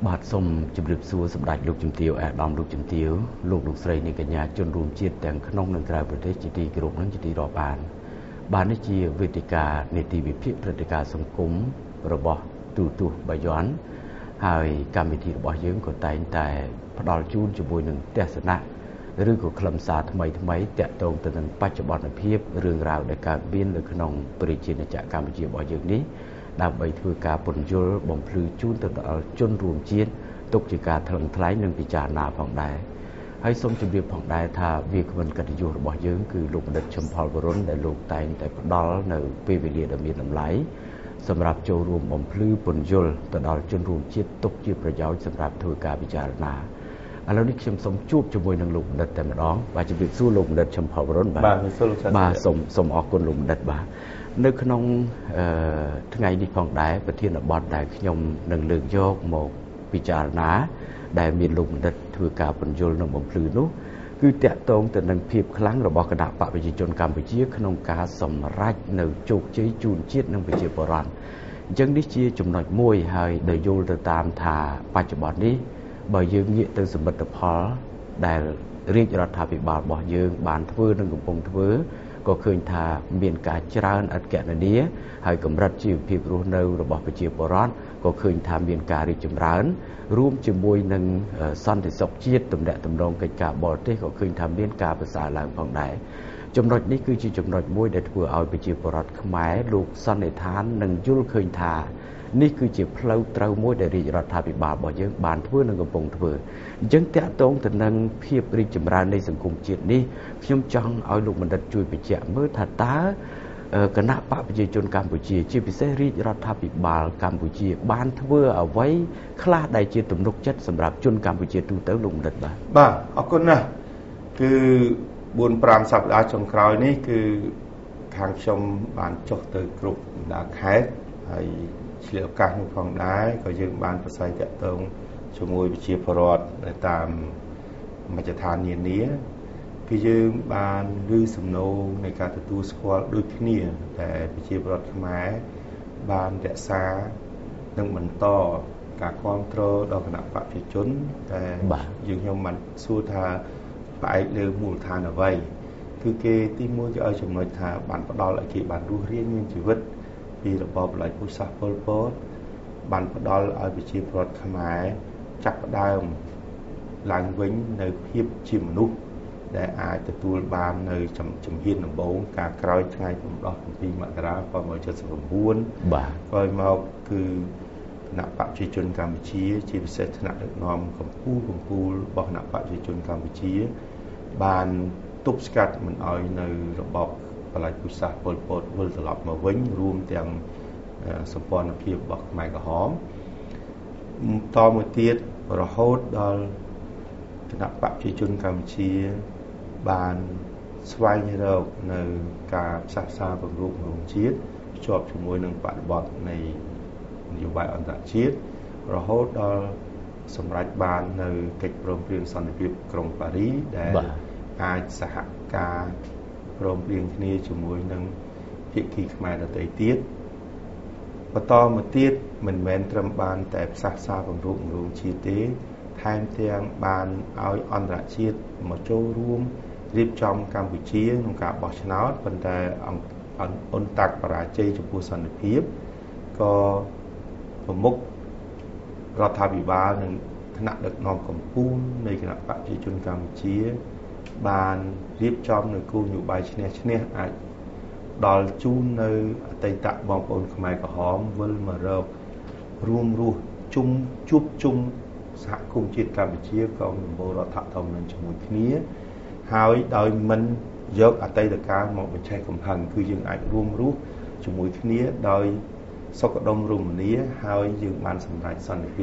បាទសូមជម្រាបសួរសម្ដេចលោកជំទាវអាដាមលោកជំទាវលោកស្រីនិងកញ្ញាជនរួមជាតិទាំងក្នុងនិងក្រៅប្រទេសជាទីគោរពនិងជាទីរាប់អានបាទនេះជាវេទិកានីតិវិភាគព្រឹត្តិការណ៍សង្គមរបស់ទូទស្សន៍បាយ័នហើយកម្មវិធីរបស់យើងក៏តែងតែផ្ដល់ជូនជាមួយនឹងទស្សនៈឬក៏ខ្លឹមសារថ្មីតាក់ទងទៅនឹងបច្ចុប្បន្នភាពរឿងរ៉ាវដែលកើតមាននៅក្នុងប្រជាជាតិកម្ពុជារបស់យើងនេះដើម្បីធ្វើការពន្យល់បំភ្លឺជូនទៅដល់ជនរួមជាតិទុកជាការថ្លឹងថ្លែងនិងពិចារណាផងដែរហើយសូមជម្រាបផងដែរថាវាគ្មិនកិត្តិយសរបស់យើងគឺលោកបណ្ឌិតឈឹមផលវរុនដែលលោកតែងតែផ្ដល់នៅពេលវេលាដ៏មានតម្លៃសម្រាប់ចូលរួមបំភ្លឺពន្យល់ទៅដល់ជនរួមជាតិទុកជាប្រយោជន៍សម្រាប់ធ្វើការពិចារណាឥឡូវនេះខ្ញុំសូមជួបជាមួយនឹងលោកបណ្ឌិតតែម្ដងបាទជម្រាបសួរលោកបណ្ឌិតឈឹមផលវរុនបាទសូមអរគុណលោកបណ្ឌិតបាទនៅក្នុងថ្ងៃនេះផងដែរប្រធានបទដែលខ្ញុំនឹងលើកយកមកពិចារណាដែលមានលោកបណ្ឌិតធ្វើការពន្យល់និងបំភ្លឺនោះគឺតាក់ទងទៅនឹងភាពខ្លាំងរបស់គណៈបកប្រជាជនកម្ពុជាក្នុងការសម្រេចនៅជោគជ័យជូនជាតិនិងប្រជាពលរដ្ឋអញ្ចឹងនេះជាចំណុចមួយហើយដែលយល់ទៅតាមថាបច្ចុប្បន្ននេះបើយើងងាកទៅសមិទ្ធផលដែលរាជរដ្ឋាភិបាលរបស់យើងបានធ្វើនិងកំពុងធ្វើក៏ឃើញថាមានការច្រើនឥតកណនាហើយកម្រិតជីវភាពរស់នៅរបស់ប្រជាពលរដ្ឋក៏ឃើញថាមានការរីកចម្រើនរួមជាមួយនឹងសន្តិសុខជាតិទំនាក់ទំនងកិច្ចការបរទេសក៏ឃើញថាមានការប្រសើរឡើងផងដែរចំណុចនេះគឺជាចំណុចមួយដែលធ្វើឲ្យប្រជាពលរដ្ឋខ្មែរលោកសន្និដ្ឋាននិងយល់ឃើញថានេះគឺជាផ្លូវត្រូវមួយដែលរាជរដ្ឋាភិបាលរបស់យើងបានធ្វើនិងកំពុងធ្វើអញ្ចឹងតាក់ទងទៅនឹងភាពរីកចម្រើននៃសង្គមជាតិនេះខ្ញុំចង់ឲ្យលោកបណ្ឌិតជួយបញ្ជាក់មើលថាតើគណៈបកប្រជាជនកម្ពុជាជាពិសេសរាជរដ្ឋាភិបាលកម្ពុជាបានធ្វើអ្វីខ្លះដែលជាទំនុកចិត្តសម្រាប់ជនកម្ពុជាទូទៅលោកបណ្ឌិតបាទអរគុណណាស់គឺ4-5សប្តាហ៍ចុងក្រោយនេះគឺខាងខ្ញុំបានចុះទៅគ្រប់បណ្ដាខេត្តហើយឆ្លៀតឱកាសនោះផងដែរក៏យើងបានប្រស័យតាក់ទងជាមួយវិជាពរដ្ឋតាមមជ្ឈដ្ឋាននានាគឺយើងបានឮសំណូមនៃការទទួលស្គាល់ដូចគ្នាតែវិជាពរដ្ឋខ្មែរបានរក្សានិងបន្តការគ្រប់គ្រងដល់គណៈបព្វជិជនតែយើងខ្ញុំបានសួរថាផ្អែកលើមូលដ្ឋានអ្វីគឺគេទីមួយគេឲ្យចំណុចថាបានផ្ដល់ឲ្យគេបានរស់រានមានជីវិតពីរបបឡៃពូសាសប៉ុលពតបានផ្ដល់ឲ្យប្រជាពលរដ្ឋខ្មែរចាប់ផ្ដើមឡើងវិញនៅភាពជាមនុស្សដែលអាចទទួលបាននៅជំហានដំបូងការក្រោយថ្ងៃ7 មករា 1979 បាទក្រោយមកគឺគណៈបព្វជិជនកម្ពុជាជាពិសេសថ្នាក់ដឹកនាំកម្ពុជារបស់គណៈបព្វជិជនកម្ពុជាបានទប់ស្កាត់មិនឲ្យនៅរបបបល្ល័ង្កពូជសាសន៍ប៉ុលពតវិលត្រឡប់មកវិញរួមទាំងសម្ព័ន្ធភាពរបស់ខ្មែរក្រហមតមួយទៀតរហូតដល់គណៈបព្វជិជនកម្ពុជាបានស្វែងរកនៅការផ្សះផ្សាពង្រួមជាតិភ្ជាប់ជាមួយនឹងបរិបទនៃនយោបាយអន្តរជាតិរហូតដល់សម្រេចបាននៅកិច្ចព្រមព្រៀងសន្តិភាពក្រុងប៉ារីសដែលអាចសហការព្រមព្រៀងគ្នាជាមួយនឹងភាគីខ្មែរដទៃទៀតបន្តមកទៀតមិនមែនត្រឹមបានតែផ្សះផ្សាពង្រួមជាតិទេថែមទាំងបានឲ្យអន្តរជាតិមកចូលរួមរៀបចំកម្ពុជាក្នុងការបោះឆ្នោតប៉ុន្តែអន្តរបរាជ័យចំពោះសន្តិភាពក៏ប្រមុខរដ្ឋាភិបាលនិងថ្នាក់ដឹកនាំកម្ពុជានៃគណៈបព្វជិជនកម្ពុជាបានរៀបចំនៅគោលនយោបាយឈ្នះអាចដល់ជូននៅអតីតបងប្អូនខ្មែរក្រហមវិលមករករួមរស់ជួបជុំសហគមន៍ជាតិកម្ពុជាក្រោមដំបូលរដ្ឋធម្មនុញ្ញជាមួយគ្នាហើយដោយមិនយកអតីតកាលមកបញ្ឆេះកំហឹងគឺយើងអាចរួមរស់ជាមួយគ្នាដោយសុខដុមរមនាហើយយើងបានសម្រេចសន្តិភាព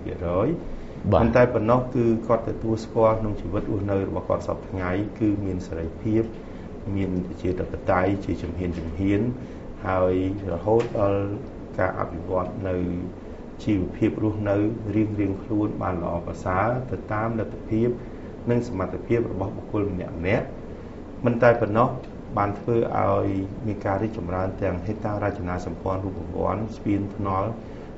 100% ប៉ុន្តែប៉ុណ្ណោះគឺគាត់ទទួលស្គាល់ក្នុងជីវិតរស់នៅរបស់គាត់សពថ្ងៃគឺមានសេរីភាពមានប្រជាធិបតេយ្យជាជំហានហើយរហូតដល់ការអភិវឌ្ឍនៅជីវភាពរស់នៅរៀងខ្លួនបានល្អប្រសើរទៅតាមលទ្ធភាពនិងសមត្ថភាពរបស់បុគ្គលម្នាក់មិនតែប៉ុណ្ណោះបានធ្វើឲ្យមានការរីកចម្រើនទាំងហេដ្ឋារចនាសម្ព័ន្ធរូបវន្តស្ពានថ្នល់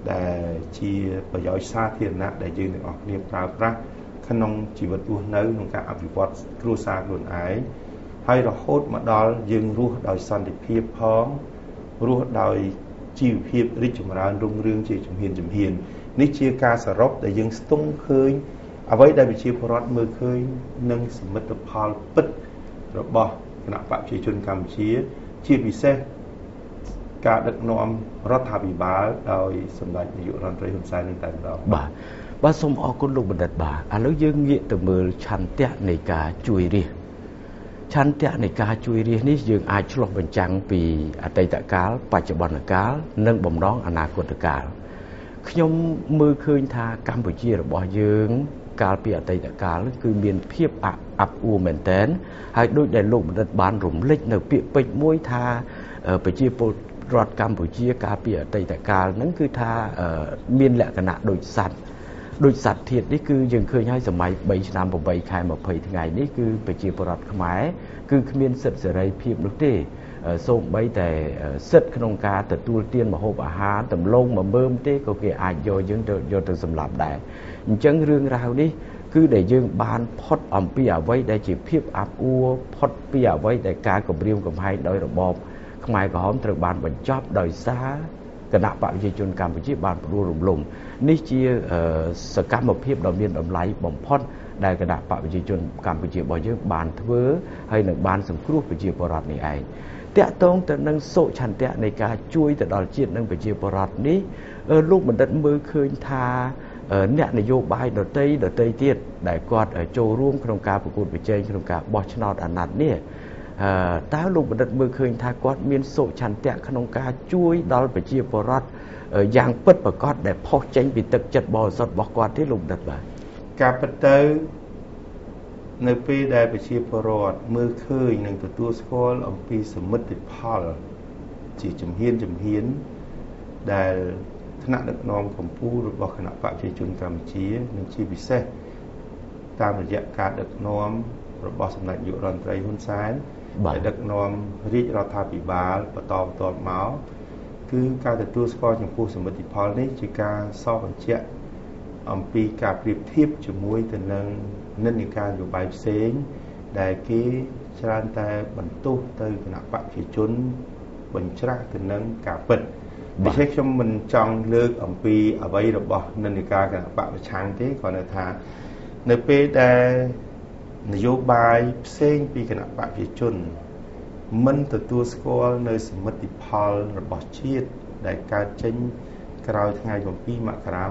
ដែលជាប្រយោជន៍សាធារណៈដែលយើងទាំងអស់គ្នាប្រើប្រាស់ក្នុងជីវិតរស់នៅក្នុងការអភិវឌ្ឍគ្រួសារខ្លួនឯងហើយរហូតមកដល់យើងរស់ដោយសន្តិភាពផងរស់ដោយជីវភាពរីកចម្រើនរុងរឿងជាជំហាននេះជាការសរុបដែលយើងស្ទង់ឃើញអ្វីដែលប្រជាពលរដ្ឋមើលឃើញនឹងសមិទ្ធផលពិតរបស់គណៈបកប្រជាជនកម្ពុជាជាពិសេសការដឹកនាំរដ្ឋាភិបាលដោយសម្ដេចនាយករដ្ឋមន្ត្រីហ៊ុនសែននឹងតែម្ដងបាទសូមអរគុណលោកបណ្ឌិតបាទឥឡូវយើងងាកទៅមើលឆន្ទៈនៃការជួយរាស្ត្រឆន្ទៈនៃការជួយរាស្ត្រនេះយើងអាចឆ្លុះបញ្ចាំងពីអតីតកាលបច្ចុប្បន្នកាលនិងបំណងអនាគតកាលខ្ញុំមើលឃើញថាកម្ពុជារបស់យើងកាលពីអតីតកាលគឺមានភាពអាប់អួរមែនទែនហើយដូចដែលលោកបណ្ឌិតបានរំលេចនៅពាក្យពេចន៍មួយថាប្រជាពលរដ្ឋកម្ពុជាកាលពីអតីតកាលហ្នឹងគឺថាមានលក្ខណៈដូចសត្វធាតុនេះគឺយើងឃើញហើយសម័យ3ឆ្នាំ8ខែ20ថ្ងៃនេះគឺប្រជាពលរដ្ឋខ្មែរគឺគ្មានសិទ្ធិសេរីភាពនោះទេសូម្បីតែសិទ្ធិក្នុងការទទួលទានម្ហូបអាហារតម្លងមកមើមទេក៏គេអាចយកយើងយកទៅសម្លាប់ដែរអញ្ចឹងរឿងរ៉ាវនេះគឺដែលយើងបានផុតអំពីអ្វីដែលជាភាពអាប់អួរផុតពីអ្វីដែលការគំរាមកំហែងដោយរបបខ្មែរក្រហមត្រូវបានបញ្ចប់ដោយសារគណៈបកប្រជាជនកម្ពុជាបានផ្ដួលរំលំនេះជាសកម្មភាពដ៏មានតម្លៃបំផុតដែលគណៈបកប្រជាជនកម្ពុជារបស់យើងបានធ្វើហើយនឹងបានសង្គ្រោះប្រជាពលរដ្ឋនេះឯងតាក់ទងទៅនឹងសុឆន្ទៈនៃការជួយទៅដល់ជាតិនិងប្រជាពលរដ្ឋនេះលោកបណ្ឌិតមើលឃើញថាអ្នកនយោបាយដទៃទៀតដែលគាត់ចូលរួមក្នុងការប្រកួតប្រជែងក្នុងការបោះឆ្នោតអាណត្តិនេះតើលោកបណ្ឌិតមើលឃើញថាគាត់មានសុឆន្ទៈក្នុងការជួយដល់ប្រជាពលរដ្ឋយ៉ាងពិតប្រាកដដែលផុសចេញពីទឹកចិត្តបរិសុទ្ធរបស់គាត់ទេលោកបណ្ឌិតបាទការពិតទៅនៅពេលដែលប្រជាពលរដ្ឋមើលឃើញនិងទទួលស្គាល់អំពីសមិទ្ធផលជាជំហានដែលថ្នាក់ដឹកនាំកម្ពុជារបស់គណៈបកប្រជាជនកម្ពុជានិងជាពិសេសតាមរយៈការដឹកនាំរបស់សម្ដេចនាយករដ្ឋមន្ត្រីហ៊ុនសែនដែលដឹកនាំរាជរដ្ឋាភិបាលបន្តមកគឺការទទួលស្គាល់ចំពោះសមិទ្ធផលនេះជាការសរបញ្ជាក់អំពីការប្រៀបធៀបជាមួយទៅនឹងនិន្នាការនយោបាយផ្សេងដែលគេច្រើនតែបន្ទោសទៅគណៈបកប្រជាជនបញ្ច្រាស់ទៅនឹងការពិតដូច្នេះខ្ញុំមិនចង់លើកអំពីអ្វីរបស់និន្នាការគណៈបកប្រឆាំងទេគ្រាន់តែថានៅពេលដែលនយោបាយផ្សេងពីគណៈបកប្រជាជនមិនទទួលស្គាល់នៅសមិទ្ធផលរបស់ជាតិដែលកើតចេញក្រោយថ្ងៃ7មករា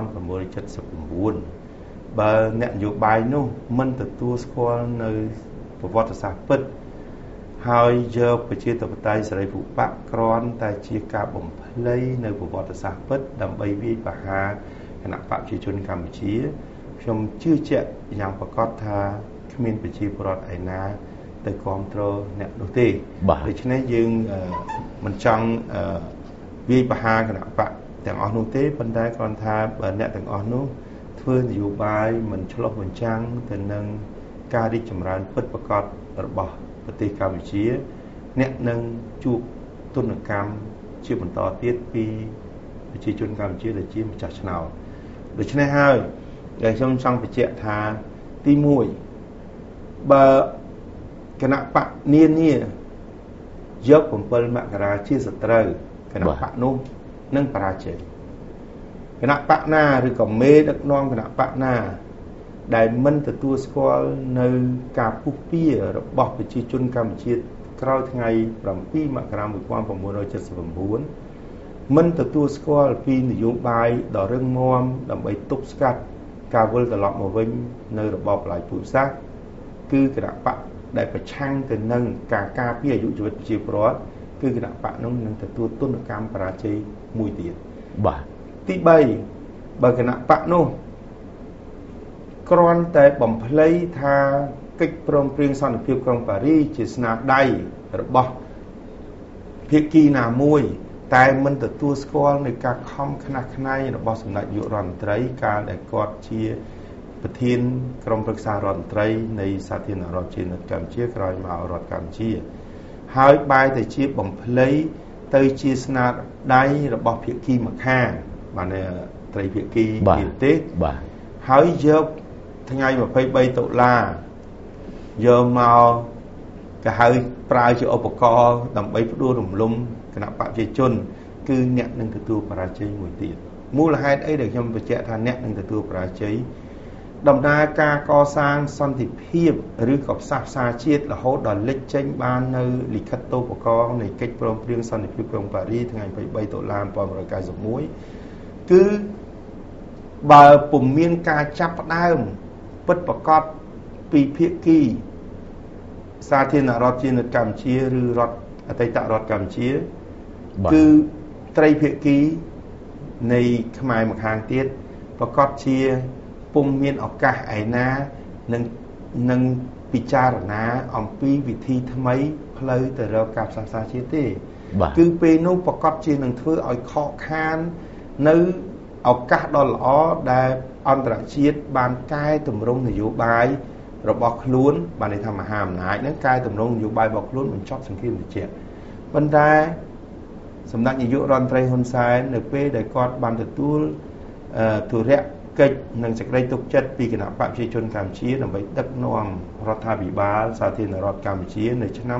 1979បើអ្នកនយោបាយនោះមិនទទួលស្គាល់នៅប្រវត្តិសាស្ត្រពិតហើយយកប្រជាធិបតេយ្យសេរីភូប៉ាគ្រាន់តែជាការបំភ្លៃនៅប្រវត្តិសាស្ត្រពិតដើម្បីវាយប្រហារគណៈបកប្រជាជនកម្ពុជាខ្ញុំជឿជាក់យ៉ាងប្រកបថាគ្មានប្រជាពលរដ្ឋឯណាទៅគ្រប់គ្រងអ្នកនោះទេដូច្នេះយើងមិនចង់វាយប្រហារគណៈបកទាំងអស់នោះទេប៉ុន្តែគ្រាន់ថាបើអ្នកទាំងអស់នោះធ្វើនយោបាយមិនឆ្លុះបញ្ចាំងទៅនឹងការរីកចម្រើនពិតប្រាកដរបស់ប្រទេសកម្ពុជាអ្នកនឹងជួបទណ្ឌកម្មជាបន្តទៀតពីប្រជាជនកម្ពុជាដែលជាម្ចាស់ឆ្នោតដូច្នេះហើយដែលខ្ញុំចង់បញ្ជាក់ថាទី1បើគណៈបកនានាយក7មករាជាសត្រូវគណៈបកនោះនឹងបរាជ័យគណៈបកណាឬក៏មេដឹកនាំគណៈបកណាដែលមិនទទួលស្គាល់នៅការពុះពៀរបស់ប្រជាជនកម្ពុជាក្រោយថ្ងៃ7មករា1979មិនទទួលស្គាល់ពីនយោបាយដ៏រឹងមាំដើម្បីទប់ស្កាត់ការវិលត្រឡប់មកវិញនៅរបបផ្លាយពូជសាសន៍គឺគណៈបកដែលប្រឆាំងទៅនឹងការការពារអាយុជីវិតប្រជាពលរដ្ឋគឺគណៈបកនោះនឹងទទួលទណ្ឌកម្មបរាជ័យមួយទៀតបាទទី3បើគណៈបកនោះគ្រាន់តែបំភ្លៃថាកិច្ចព្រមព្រៀងសន្តិភាពក្រុងប៉ារីសជាស្នាដៃរបស់ភាគីណាមួយតែមិនទទួលស្គាល់នៃការខំខ្នះខ្នែងរបស់សម្ដេចនាយករដ្ឋមន្ត្រីកាលដែលគាត់ជាប្រធានក្រុមប្រឹក្សារដ្ឋមន្ត្រីនៃសាធារណរដ្ឋជាតិកម្ពុជាក្រោយមករដ្ឋកម្ពុជាហើយបែរទៅជាបំភ្លៃទៅជាស្នាដៃរបស់ភាគីម្ខាងបានត្រីភាគីនិទេសបាទហើយយកថ្ងៃ23តុលាយកមកគេហៅប្រើជាឧបករណ៍ដើម្បីផ្ដួលរំលំគណៈបព្វជិជនគឺអ្នកនឹងទទួលបរាជ័យមួយទៀតមូលហេតុអីដែលខ្ញុំបញ្ជាក់ថាអ្នកនឹងទទួលបរាជ័យដំណើរការកសាងសន្តិភាពឬក៏ផ្សះផ្សាជាតិរហូតដល់លេចចេញបាននៅលិខិតតូបករណ៍នៃកិច្ចព្រមព្រៀងសន្តិភាពក្រុងប៉ារីសថ្ងៃ23តុលា1991គឺបើពុំមានការចាប់ផ្ដើមពិតប្រាកដពីភាគីសាធារណរដ្ឋជាកម្ពុជាឬរដ្ឋអតីតរដ្ឋកម្ពុជាគឺត្រីភាគីនៃខ្មែរម្ខាងទៀតប្រកាសជាពុំមានឱកាសឯណានឹងពិចារណាអំពីវិធីថ្មីផ្លូវទៅរកការផ្សះផ្សាជាតិទេគឺពេលនោះប្រកាសជានឹងធ្វើឲ្យខកខាននៅឱកាសដ៏ល្អដែលអន្តរជាតិបានកែតម្រង់នយោបាយរបស់ខ្លួនបានន័យថាមហាអំណាចនឹងកែតម្រង់នយោបាយរបស់ខ្លួនបញ្ចប់សង្គ្រាមត្រជាក់ប៉ុន្តែសម្ដេចនាយករដ្ឋមន្ត្រីហ៊ុនសែននៅពេលដែលគាត់បានទទួលធុរៈកិច្ចនិងសេចក្តីទុកចិត្តពីគណៈបព្វជិជនកម្ពុជាដើម្បីដឹកនាំរដ្ឋាភិបាលសាធារណរដ្ឋកម្ពុជានៅឆ្នាំ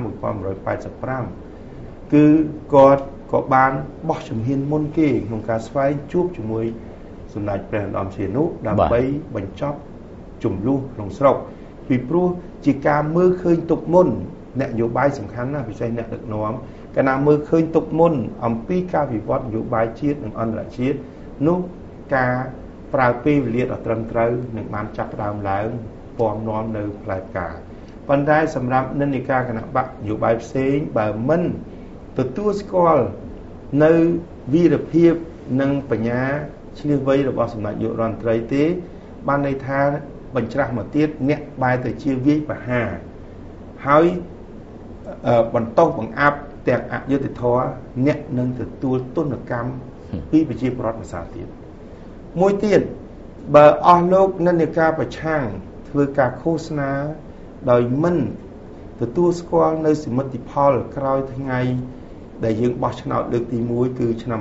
1985គឺគាត់ក៏បានបោះជំហានមុនគេក្នុងការស្វែងជួបជាមួយសម្ដេចព្រះនរោត្តមសីហនុដើម្បីបញ្ចប់ចំនួនក្នុងស្រុកពីព្រោះជាការមើលឃើញទុកមុនអ្នកនយោបាយសំខាន់ណាស់ពិសេសអ្នកដឹកនាំកាលណាមើលឃើញទុកមុនអំពីការវិវត្តនយោបាយជាតិនិងអន្តរជាតិនោះការប្រើពេលវេលាដ៏ត្រឹមត្រូវនឹងបានចាប់ផ្ដើមឡើងពំនាំនៅផ្លែផ្កាប៉ុន្តែសម្រាប់និន្នាការគណៈបកនយោបាយផ្សេងបើមិនទទួលស្គាល់នៅវីរភាពនិងបញ្ញាឆ្លៀសវៃរបស់សម្ដេចនាយករដ្ឋមន្ត្រីទេបានន័យថាបញ្ច្រាស់មកទៀតអ្នកបែរទៅជាវាយប្រហារហើយបន្តបង្អាប់ទាំងអយុត្តិធម៌អ្នកនឹងទទួលទណ្ឌកម្មពីប្រជាពលរដ្ឋភាសាទៀតមួយទៀតបើអស់លោកនិន្នាការប្រឆាំងធ្វើការឃោសនាដោយមិនទទួលស្គាល់នៅសមិទ្ធផលក្រោយថ្ងៃដែលយើងបោះឆ្នោតលើកទី1គឺឆ្នាំ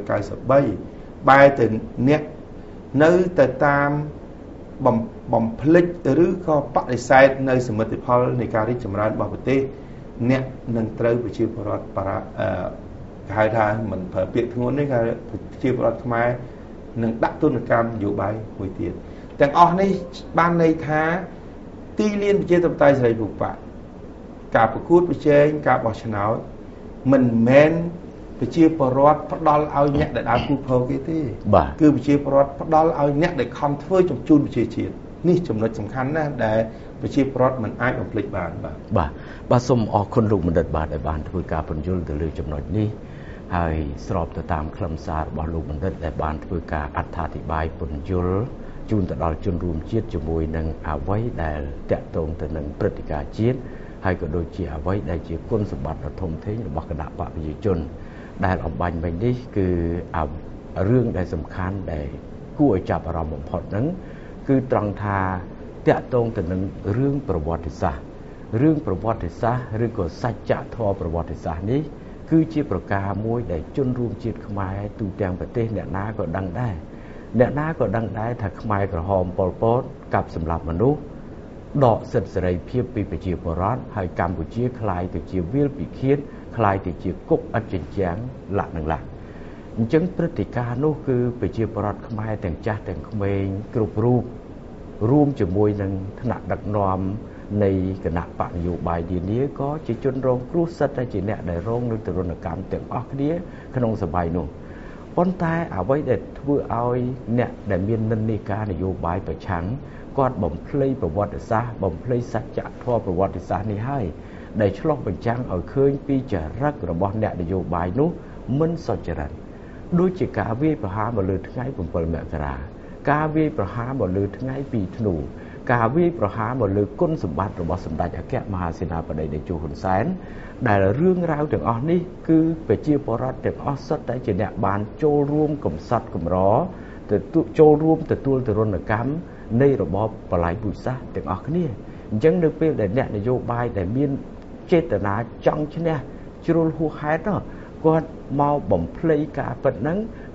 1993បែរទៅអ្នកនៅតែតាមបំភ្លេចឬក៏បដិសេធនៅសមិទ្ធផលនៃការរីកចម្រើនរបស់ប្រទេសអ្នកនឹងត្រូវប្រជាពលរដ្ឋហៅថាមិនប្រើពាក្យធ្ងន់នេះគឺប្រជាពលរដ្ឋខ្មែរនឹងដាក់ទណ្ឌកម្មនយោបាយមួយទៀតទាំងអស់នេះបានន័យថាទីលានប្រជាធិបតេយ្យសេរីភូប៉ាការប្រកួតប្រជែងការបោះឆ្នោតមិនមែនប្រជាពលរដ្ឋផ្ដាល់ឲ្យអ្នកដែលដើរគូផោគេទេគឺប្រជាពលរដ្ឋផ្ដាល់ឲ្យអ្នកដែលខំធ្វើចំជូនប្រជាជាតិនេះចំណុចសំខាន់ណាស់ដែលប្រជាពលរដ្ឋមិនអាចបំភ្លេចបានបាទសូមអរគុណលោកបណ្ឌិតបាទដែលបានធ្វើការពន្យល់ទៅលើចំណុចនេះហើយស្របទៅតាមខ្លឹមសាររបស់លោកបណ្ឌិតដែលបានធ្វើការអត្ថាធិប្បាយពន្យល់ជូនទៅដល់ជនរួមជាតិជាមួយនឹងអ្វីដែលតាក់ទងទៅនឹងព្រឹត្តិការណ៍ជាតិហើយក៏ដូចជាអ្វីដែលជាគុណសម្បត្តិដ៏ធំធេងរបស់គណៈបព្វជិជនដែលអំបញ្ញមិញនេះគឺរឿងដែលសំខាន់ដែលគួរឲ្យចាប់អារម្មណ៍បំផុតហ្នឹងគឺត្រង់ថាតាក់ទងទៅនឹងរឿងប្រវត្តិសាស្ត្ររឿងប្រវត្តិសាស្ត្រឬក៏សច្ចធម៌ប្រវត្តិសាស្ត្រនេះគឺជាប្រការមួយដែលជនរួមជាតិខ្មែរទូទាំងប្រទេសអ្នកណាក៏ដឹងដែរថាខ្មែរក្រហមប៉ុលពតកាប់សម្លាប់មនុស្សដកសិទ្ធិសេរីភាពពីប្រជាពលរដ្ឋហើយកម្ពុជាคล้ายទៅជាវាលពិឃាតคล้ายទៅជាគុកឥតជញ្ជាំងលក្ខណៈអញ្ចឹងព្រឹត្តិការណ៍នោះគឺប្រជាពលរដ្ឋខ្មែរទាំងចាស់ទាំងក្មេងគ្រប់រូបរួមជាមួយនឹងថ្នាក់ដឹកនាំនៃគណៈបកនយោបាយនានាក៏ជាជនរងគ្រោះសិតតែជាអ្នកដែលរងនឹងទរណកម្មទាំងអស់គ្នាក្នុងសម័យនោះប៉ុន្តែអ្វីដែលធ្វើឲ្យអ្នកដែលមាននិន្នាការនយោបាយប្រឆាំងគាត់បំភ្លៃប្រវត្តិសាស្ត្របំភ្លៃសច្ចធម៌ប្រវត្តិសាស្ត្រនេះហើយដែលឆ្លុះបញ្ចាំងឲ្យឃើញពីចរិតរបស់អ្នកនយោបាយនោះមិនសុចរិតដូចជាការវាយប្រហារមកលើថ្ងៃ7មករាការវាយប្រហារមកលើថ្ងៃ2ធ្នូការវាយប្រហារមកលើគុណសម្បត្តិរបស់សម្ដេចអគ្គមហាសេនាបតីតេជោហ៊ុនសែនដែលរឿងរ៉ាវទាំងអស់នេះគឺប្រជាពលរដ្ឋទាំងអស់សុទ្ធតែជាអ្នកបានចូលរួមកំសត់កំរចូលរួមទទួលទរណកម្មនៃរបបបល្ល័ង្កពូជសាសន៍ទាំងអស់គ្នាអញ្ចឹងនៅពេលដែលអ្នកនយោបាយដែលមានចេតនាចង់ឈ្នះជ្រុលហួសហេតុគាត់មកបំភ្លៃការពិតហ្នឹង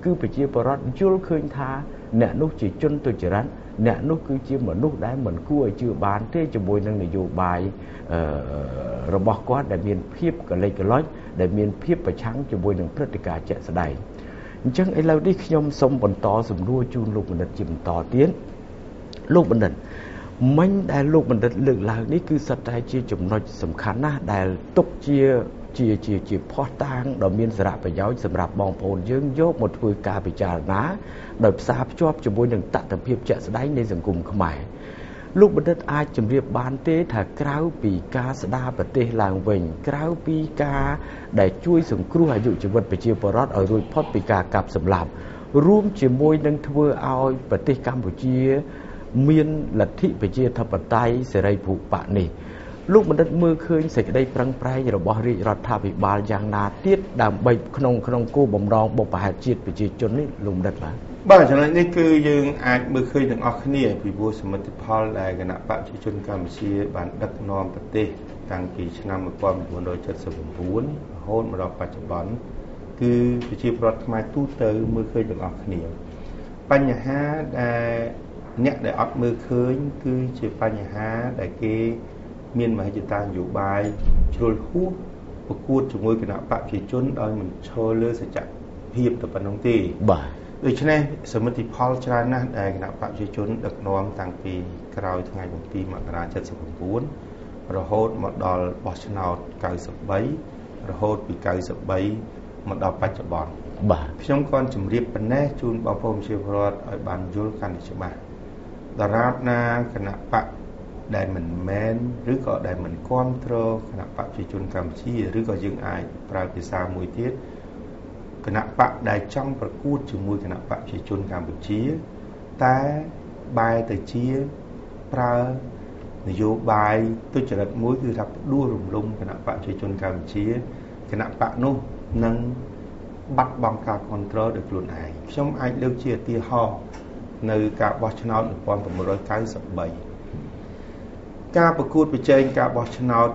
គឺប្រជាពលរដ្ឋយល់ឃើញថាអ្នកនោះជាជនទុច្ចរិតអ្នកនោះគឺជាមនុស្សដែលមិនគួរឲ្យជឿបានទេជាមួយនឹងនយោបាយរបស់គាត់ដែលមានភាពកលេចកលុចដែលមានភាពប្រឆាំងជាមួយនឹងព្រឹត្តិការណ៍ជាក់ស្ដែងអញ្ចឹងឥឡូវនេះខ្ញុំសូមបន្តសំណួរជូនលោកបណ្ឌិតជាបន្តទៀតលោកបណ្ឌិតមិញដែលលោកបណ្ឌិតលើកឡើងនេះគឺសុទ្ធតែជាចំណុចសំខាន់ណាស់ដែលទុកជាភស្តុតាងដ៏មានសារៈប្រយោជន៍សម្រាប់បងប្អូនយើងយកមកធ្វើការពិចារណាដោយផ្សារភ្ជាប់ជាមួយនឹងតថភាពជាក់ស្ដែងនៃសង្គមខ្មែរលោកបណ្ឌិតអាចជម្រាបបានទេថាក្រៅពីការស្ដារប្រទេសឡើងវិញក្រៅពីការដែលជួយសង្គ្រោះអាយុជីវិតប្រជាពលរដ្ឋឲ្យរួចផុតពីការកាប់សម្លាប់រួមជាមួយនឹងធ្វើឲ្យប្រទេសកម្ពុជាមានលទ្ធិប្រជាធិបតេយ្យសេរីភូប៉នេះលោកបណ្ឌិតមើលឃើញសេចក្តីប្រឹងប្រែងរបស់រាជរដ្ឋាភិបាលយ៉ាងណាទៀតដើម្បីក្នុងគោលបំណងបុព្វហេតុជាតិប្រជាជននេះលោកបណ្ឌិតបាទចំណុចនេះគឺយើងអាចមើលឃើញទាំងអស់គ្នាពីព្រោះសមិទ្ធផលដែលគណៈបព្វជិជនកម្ពុជាបានដឹកនាំប្រទេសតាំងពីឆ្នាំ1979រហូតមកដល់បច្ចុប្បន្នគឺប្រជាពលរដ្ឋខ្មែរទូទៅមើលឃើញទាំងអស់គ្នាបញ្ហាដែលអ្នកដែលអត់មើលឃើញគឺជាបញ្ហាដែលគេមានមហិច្ឆតានយោបាយជ្រុលហួសប្រកួតជាមួយគណៈបព្វជិជនដោយមិនឈរលើសច្ចភាពតែប៉ុណ្ណឹងទេបាទដូច្នេះសមិទ្ធផលច្រើនណាស់ដែលគណៈបព្វជិជនដឹកនាំតាំងពីក្រោយថ្ងៃ7មករា79រហូតមកដល់បោះឆ្នោត93រហូតពី93មកដល់បច្ចុប្បន្នបាទខ្ញុំក៏ជម្រាបប៉ុណ្ណេះជូនបងប្អូនប្រជាពលរដ្ឋឲ្យបានយល់កាន់តែច្បាស់ដរាបណាគណៈបព្វដែលមិនមែនឬក៏ដែលមិនគ្រប់គ្រងគណៈបព្វជិជនកម្ពុជាឬក៏យើងអាចប្រើភាសាមួយទៀតគណៈបព្វដែលចង់ប្រកួតជាមួយគណៈបព្វជិជនកម្ពុជាតែបែរទៅជាប្រើនយោបាយទុច្ចរិតមួយគឺថាផ្ដួលរំលំគណៈបព្វជិជនកម្ពុជាគណៈបព្វនោះនឹងបាត់បង់ការគ្រប់គ្រងដោយខ្លួនឯងខ្ញុំអាចលើកជាឧទាហរណ៍នៅការបោះឆ្នោត1993ការប្រកួតប្រជែងការបោះឆ្នោត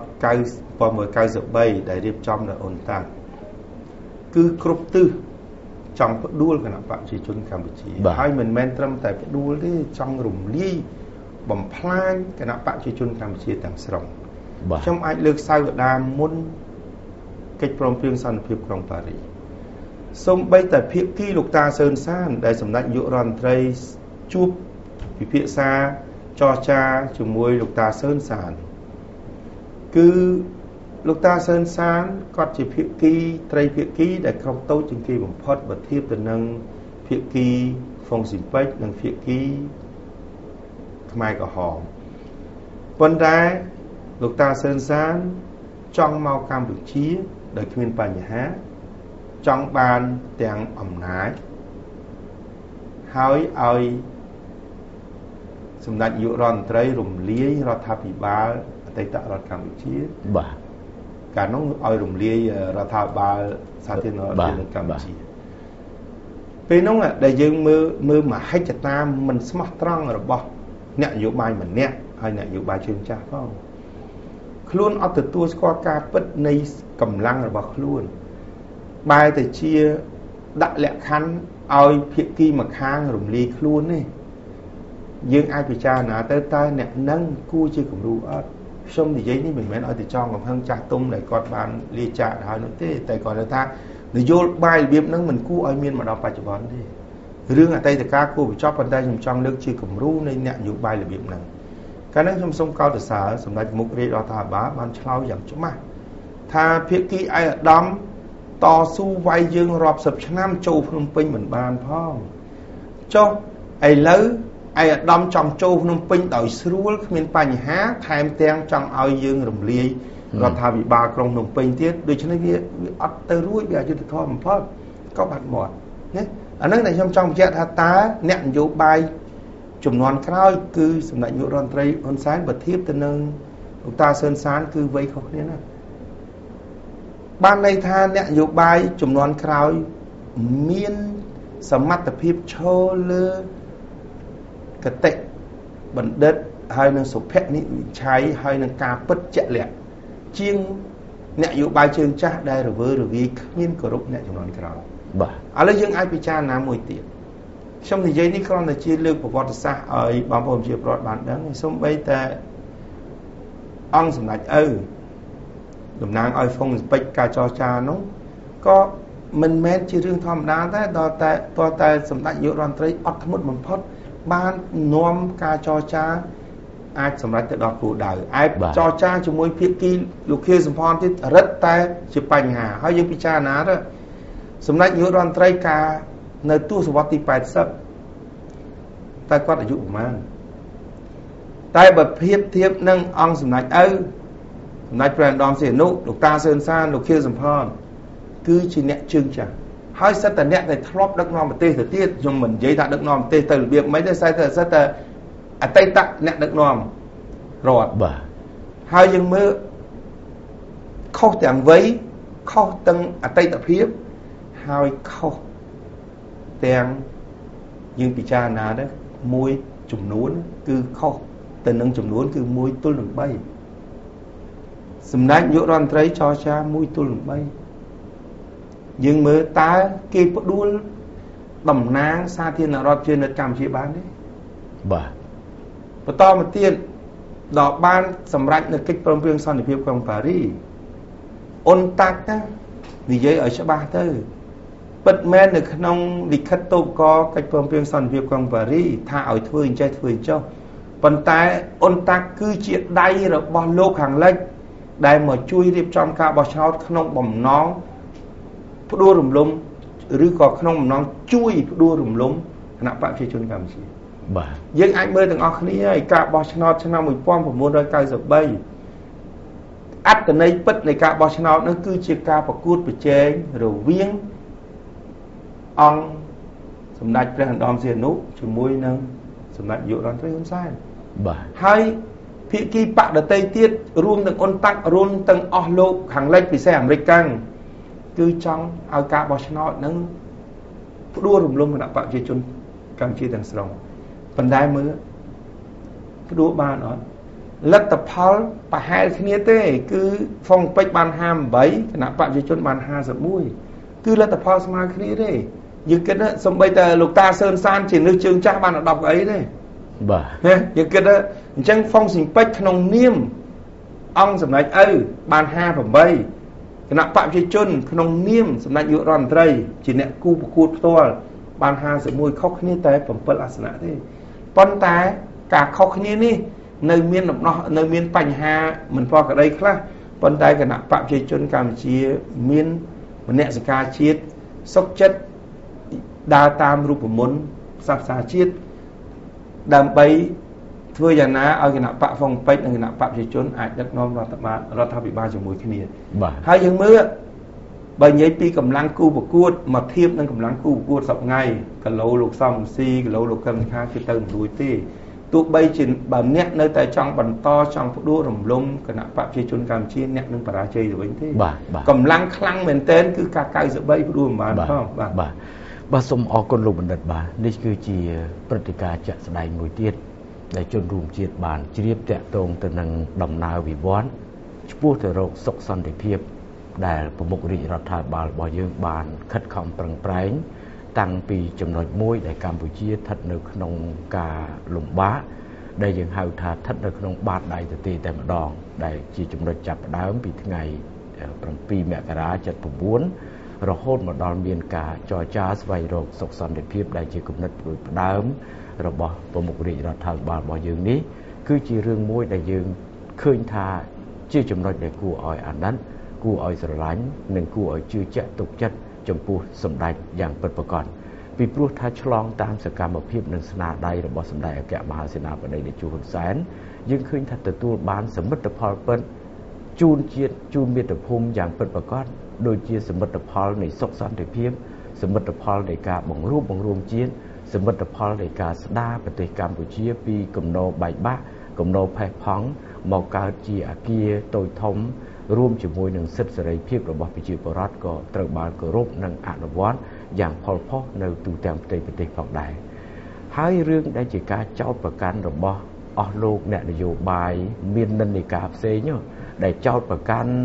1993ដែលរៀបចំដោយអូនតាំងគឺគ្រប់ទិសចង់ផ្ដួលគណៈបព្វជិជនកម្ពុជាហើយមិនមែនត្រឹមតែផ្ដួលទេចង់រំលាយបំផ្លាញគណៈបព្វជិជនកម្ពុជាទាំងស្រុងខ្ញុំអាចលើកសវតាមុនកិច្ចព្រមព្រៀងសន្តិភាពក្រុងប៉ារីសសូម្បីតែភាគីលោកតាសឿនសានដែលសម្ដេចនាយករដ្ឋមន្ត្រីជួបពិភាក្សាចរចាជាមួយលោកតាសឿនសានគឺលោកតាសឿនសានគាត់ជាភាគីត្រីភាគីដែលក្រុមតូចជាងគេបំផុតបើធៀបទៅនឹងភាគីហ្វុងស៊ីមពេចនិងភាគីខ្មែរក្រហមប៉ុន្តែលោកតាសឿនសានចង់មកកម្ពុជាដោយគ្មានបញ្ហាចង់បានទាំងអំណាចហើយឲ្យសម្ដេចនាយករដ្ឋមន្ត្រីរំលាយរដ្ឋាភិបាលអតីតរដ្ឋកម្ពុជាបាទកាលនោះឲ្យរំលាយរដ្ឋាភិបាលសាធារណរដ្ឋកម្ពុជាពេលនោះដែលយើងមើលមហិច្ឆតាមិនស្មោះត្រង់របស់អ្នកនយោបាយម្នាក់ហើយអ្នកនយោបាយជើងចាស់ផងខ្លួនអត់ទទួលស្គាល់ការពិតនៃកម្លាំងរបស់ខ្លួនបែរទៅជាដាក់លក្ខខណ្ឌឲ្យភាគីម្ខាងរំលាយខ្លួននេះយើងអាចពិចារណាទៅតើអ្នកនឹងគួរជាគំរូអត់ខ្ញុំនិយាយនេះមិនមែនឲ្យទៅចងកំហឹងចាស់ទុំដែលគាត់បានលាចាកទៅហើយនោះទេតែគាត់ថានយោបាយរបៀបហ្នឹងមិនគួរឲ្យមានមកដល់បច្ចុប្បន្នទេរឿងអតីតកាលគួរបញ្ចប់ប៉ុន្តែខ្ញុំចង់លើកជាគំរូនៃអ្នកនយោបាយរបៀបហ្នឹងកាលនោះខ្ញុំសូមកោតសរសើរសម្ដេចមុខរាជរដ្ឋាភិបាលបានឆ្លើយយ៉ាងច្បាស់ថាភាគីឯកឧត្តមតស៊ូវាយយើងរាប់សិបឆ្នាំចូលភ្នំពេញមិនបានផងចុះឥឡូវឯកឧត្តមចង់ចូលភ្នំពេញដោយស្រួលគ្មានបញ្ហាថែមទាំងចង់ឲ្យយើងរំលាយរដ្ឋាភិបាលក្រុងភ្នំពេញទៀតដូច្នេះវាអត់ទៅរួចវាអយុត្តិធម៌បំផុតក៏បាត់មាត់ណាអាហ្នឹងដែលខ្ញុំចង់បញ្ជាក់ថាតើអ្នកនយោបាយចំនួនក្រោយគឺសម្ដេចនាយករដ្ឋមន្ត្រីហ៊ុនសែនបើធៀបទៅនឹងលោកតាសឿនសានគឺវ័យខុសគ្នាណាបានន័យថាអ្នកនយោបាយចំនួនក្រោយមានសមត្ថភាពឈរលើកតិបណ្ឌិតហើយនឹងសុភនិវិឆ័យហើយនឹងការពិតជាក់លាក់ជាងអ្នកនយោបាយជើងចាស់ដែលរវើរវាយគ្មានគោរពអ្នកចំនួនក្រោយឥឡូវយើងអាចពិចារណាមួយទៀតខ្ញុំនិយាយនេះគ្រាន់តែជាលើកប្រវត្តិសាស្ត្រឲ្យបងប្អូនជាប្រវត្តិបានដឹងសូម្បីតែអង្គសម្ដេចឪតំណាងឲ្យហ្វុងស្ពេចការចរចានោះក៏មិនមែនជារឿងធម្មតាដែរដល់តែសម្ដេចនាយករដ្ឋមន្ត្រីអត់ធ្មត់បំផុតបាននាំការចរចាអាចសម្រេចទៅដល់គោលដៅអាចចរចាជាមួយភាគីលោកខៀវសំផនទៀតរឹតតែជាបញ្ហាហើយយើងពិចារណាទៅសម្ដេចនាយករដ្ឋមន្ត្រីការនៅទសវត្សរ៍ទី80តែគាត់អាយុប្រហែលតែបើធៀបនឹងអង្គសម្ដេចឪសម្ដេចព្រះនរោត្តមសីហនុលោកតាសឿនសានលោកខៀវសំផនគឺជាអ្នកជើងចាស់ហើយសិតតែអ្នកដែលធ្លាប់ដឹកនាំប្រទេសទៅទៀតខ្ញុំមិននិយាយថាដឹកនាំប្រទេសទៅរបៀបមិនទេសិតតែអតីតអ្នកដឹកនាំរដ្ឋហើយយើងមើលខុសទាំងវ័យខុសទាំងអតីតភាពហើយខុសទាំងយើងពិចារណាដែរមួយចំនួនគឺខុសទៅនឹងចំនួនគឺ1ទល់នឹង3សម្ដេចនាយករដ្ឋមន្ត្រីចរចា1ទល់នឹង3យើងមើលតើគេផ្ដួលតំណាងសាធារណរដ្ឋជានៅកម្ពុជាបានទេបន្តមកទៀតដល់បានសម្រេចនៅកិច្ចព្រមព្រៀងសន្តិភាពក្រុងប៉ារីអ៊ុនតាក់ណានិយាយឲ្យច្បាស់ទៅពិតមែននៅក្នុងលិខិតតូបកកិច្ចព្រមព្រៀងសន្តិភាពក្រុងប៉ារីថាឲ្យធ្វើអញ្ចេះធ្វើអញ្ចោះប៉ុន្តែអ៊ុនតាក់គឺជាដៃរបស់លោកខាងលិចដែលមកជួយរៀបចំការបោះឆ្នោតក្នុងបំណងផ្ដួលរំលំឬក៏ក្នុងបំណងជួយផ្ដួលរំលំគណៈបកប្រជាជនកម្ពុជាយើងអាចមើលទាំងអស់គ្នាហើយការបោះឆ្នោតឆ្នាំ1993អត្តន័យពិតនៃការបោះឆ្នោតនោះគឺជាការប្រកួតប្រជែងរវាងអង្គសម្ដេចព្រះនរោត្តមសីហនុជាមួយនឹងសម្ដេចនាយករដ្ឋមន្ត្រីហ៊ុនសែនហើយភាគីបកដតីទៀតរួមទាំងអ៊ុនតាក់រួមទាំងអស់លោកខាងលិចពិសេសអាមេរិកកាំងគឺចង់ឲ្យការបោះឆ្នោតនឹងផ្ដួលរំលំគណៈបកប្រជាជនកម្ពុជាទាំងស្រុងប៉ុន្តែមើលផ្ដួលបានអត់លទ្ធផលប្រហែលគ្នាទេគឺហ្វុងពេជ្របាន58គណៈបកប្រជាជនបាន51គឺលទ្ធផលស្មើគ្នាទេយើងគិតថាសំបីតែលោកតាសឿនសានជានឿជើងចាស់បាន10កៅអីទេយើងគិតថាអញ្ចឹងហ្វុងស៊ីពេជ្រក្នុងនាមអង្គសម្ដេចឪបាន58គណៈបកប្រជាជនក្នុងនាមសម្ដេចនាយករដ្ឋមន្ត្រីជាអ្នកគូប្រកួតផ្ទាល់បាន51ខុសគ្នាតែ7អាសនៈទេប៉ុន្តែការខុសគ្នានេះនៅមានដំណោះនៅមានបញ្ហាមិនប្រក្រតីខ្លះប៉ុន្តែគណៈបកប្រជាជនកម្ពុជាមានមនសិការជាតិសុខចិត្តដើរតាមរូបមន្តសាសនាជាតិដើម្បីធ្វើយ៉ាងណាឲ្យគណៈបកហ្វុងពេជ្រនិងគណៈបកប្រជាជនអាចដឹកនាំរដ្ឋាភិបាលជាមួយគ្នាហើយយើងមើលបើនិយាយពីកម្លាំងគូប្រកួតមកធៀបនឹងកម្លាំងគូប្រកួតសប្តាហ៍គីឡូលោកសំស៊ីគីឡូលោកកឹមសុខាគឺទៅមិនរួចទេទោះបីជាបើអ្នកនៅតែចង់បន្តចង់ផ្ដួលរំលំគណៈបកប្រជាជនកម្ពុជាអ្នកនឹងបរាជ័យទៅវិញទេកម្លាំងខ្លាំងមែនទែនគឺការ93ផ្ដួលមិនបានផងបាទសូមអរគុណលោកបណ្ឌិតបាទនេះគឺជាព្រឹត្តិការណ៍ជាក់ស្ដែងមួយទៀតដែលជនរួមជាតិបានជ្រាបតាក់ទងទៅនឹងដំណើរវិវត្តន៍ឆ្ពោះទៅរកសុខសន្តិភាពដែលប្រមុខរាជរដ្ឋាភិបាលរបស់យើងបានខិតខំប្រឹងប្រែងតាំងពីចំណុចមួយដែលកម្ពុជាស្ថិតនៅក្នុងការលំបាកដែលយើងហៅថាស្ថិតនៅក្នុងបាតដៃទទេតែម្ដងដែលជាចំណុចចាប់ផ្ដើមពីថ្ងៃ7មករា79រហូតមកដល់មានការចរចាស្វែងរកសុខសន្តិភាពដែលជាគំនិតផ្ដើមរបស់ប្រមុខរាជរដ្ឋាភិបាលរបស់យើងនេះគឺជារឿងមួយដែលយើងឃើញថាជាចំណុចដែលគួរឲ្យអាណិតគួរឲ្យស្រឡាញ់និងគួរឲ្យជឿជាក់ទុកចិត្តចំពោះសម្ដេចយ៉ាងពិតប្រាកដពីព្រោះថាឆ្លងតាមសកម្មភាពនិងស្នាដៃរបស់សម្ដេចអគ្គមហាសេនាបតីតេជោហ៊ុនសែនយើងឃើញថាទទួលបានសមិទ្ធផលពិតជូនជាតិជូនមាតុភូមិយ៉ាងពិតប្រាកដដូចជាសមិទ្ធផលនៃសុខសន្តិភាពសមិទ្ធផលនៃការបង្រួបបង្រួមជាតិសមិទ្ធផលនៃការស្ដារប្រទេសកម្ពុជាពីគំនរបែកបាក់គំនរផេះផង់មកកើតជាអគារតូចធំរួមជាមួយនឹងសិទ្ធិសេរីភាពរបស់ប្រជាពលរដ្ឋក៏ត្រូវបានគោរពនិងអនុវត្តយ៉ាងផុសផុសនៅទូទាំងប្រទេសផងដែរហើយរឿងដែលជាការចោទប្រកាន់របស់អស់លោកអ្នកនយោបាយមាននិន្នាការផ្សេងដែលចោទប្រកាន់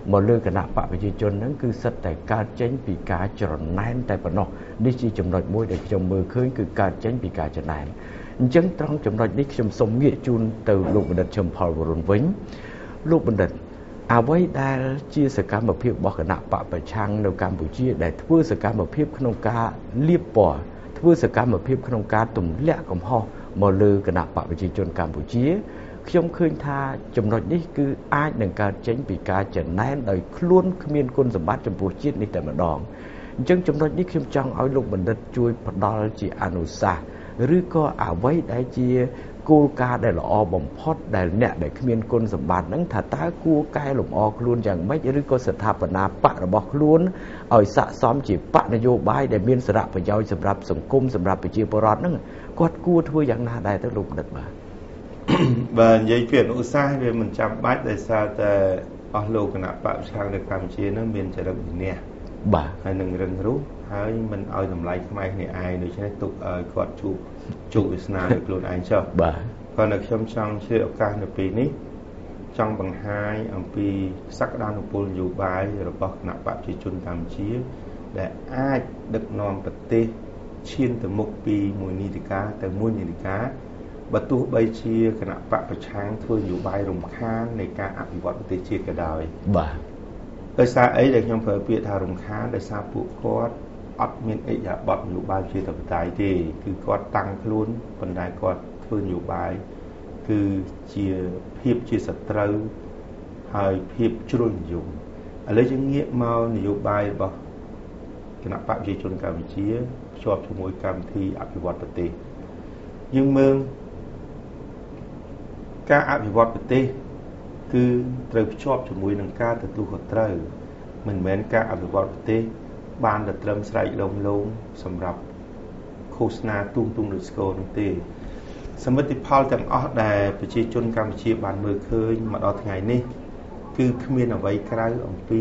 មកលើគណៈបកប្រជាជនហ្នឹងគឺសិតតែកើតចេញពីការច្រណែនតែប៉ុណ្ណោះនេះជាចំណុចមួយដែលខ្ញុំមើលឃើញគឺកើតចេញពីការច្រណែនអញ្ចឹងត្រង់ចំណុចនេះខ្ញុំសូមងាកជូនទៅលោកបណ្ឌិតឈឹមផលវរុនវិញលោកបណ្ឌិតអ្វីដែលជាសកម្មភាពរបស់គណៈបកប្រឆាំងនៅកម្ពុជាដែលធ្វើសកម្មភាពក្នុងការលាបពណ៌ធ្វើសកម្មភាពក្នុងការទម្លាក់កំហុសមកលើគណៈបកប្រជាជនកម្ពុជាខ្ញុំឃើញថាចំណុចនេះគឺអាចនឹងកើតចេញពីការចំណែនដោយខ្លួនគ្មានគុណសម្បត្តិចំពោះជាតិនេះតែម្ដងអញ្ចឹងចំណុចនេះខ្ញុំចង់ឲ្យលោកបណ្ឌិតជួយផ្ដល់ជាអនុសាសន៍ឬក៏អ្វីដែលជាគោលការណ៍ដែលល្អបំផុតដែលអ្នកដែលគ្មានគុណសម្បត្តិហ្នឹងថាតើគួរកែលម្អខ្លួនយ៉ាងម៉េចឬក៏ស្ថាបនាបករបស់ខ្លួនឲ្យស័ក្តិសមជាបកនយោបាយដែលមានសារៈប្រយោជន៍សម្រាប់សង្គមសម្រាប់ប្រជាពលរដ្ឋហ្នឹងគាត់គួរធ្វើយ៉ាងណាដែរទៅលោកបណ្ឌិតបាទបាទនិយាយពីអនុសាសន៍វាមិនចាំបាច់ដោយសារតែអស់លោកគណៈបកប្រឆាំងនៅកម្ពុជាហ្នឹងមានចរិតវិន័យបាទហើយនឹងរឹងរូសហើយមិនឲ្យតម្លៃខ្មែរគ្នាឯងដូច្នេះទុកឲ្យគាត់ជួបវាសនាដោយខ្លួនឯងចុះបាទគាត់នៅខ្ញុំចង់ជាឱកាសនៅពេលនេះចង់បង្ហាញអំពីសក្តានុពលនយោបាយរបស់គណៈបកប្រជាជនកម្ពុជាដែលអាចដឹកនាំប្រទេសឈានទៅមុខពីមួយនីតិកាទៅមួយនីតិកាបើទោះបីជាគណៈបកប្រឆាំងធ្វើនយោបាយរំខាននៃការអភិវឌ្ឍប្រទេសជាតិក៏ដោយបាទដោយសារអីដែលខ្ញុំប្រើពាក្យថារំខានដោយសារពួកគាត់អត់មានអិយាបថនយោបាយជាតបតៃទេគឺគាត់តាំងខ្លួនប៉ុន្តែគាត់ធ្វើនយោបាយគឺជាភាពជាសត្រូវហើយភាពជ្រុលនិយមឥឡូវយើងងាកមកនយោបាយរបស់គណៈបកប្រជាជនកម្ពុជាភ្ជាប់ជាមួយកម្មវិធីអភិវឌ្ឍប្រទេសយើងមើលការអភិវឌ្ឍប្រទេសគឺត្រូវភ្ជាប់ជាមួយនឹងការទទួលខុសត្រូវមិនមែនការអភិវឌ្ឍប្រទេសបានតែត្រឹមស្រែកលងសម្រាប់ឃោសនាទូងដូចស្គរនោះទេសមិទ្ធផលទាំងអស់ដែលប្រជាជនកម្ពុជាបានមើលឃើញមកដល់ថ្ងៃនេះគឺគ្មានអ្វីក្រៅអំពី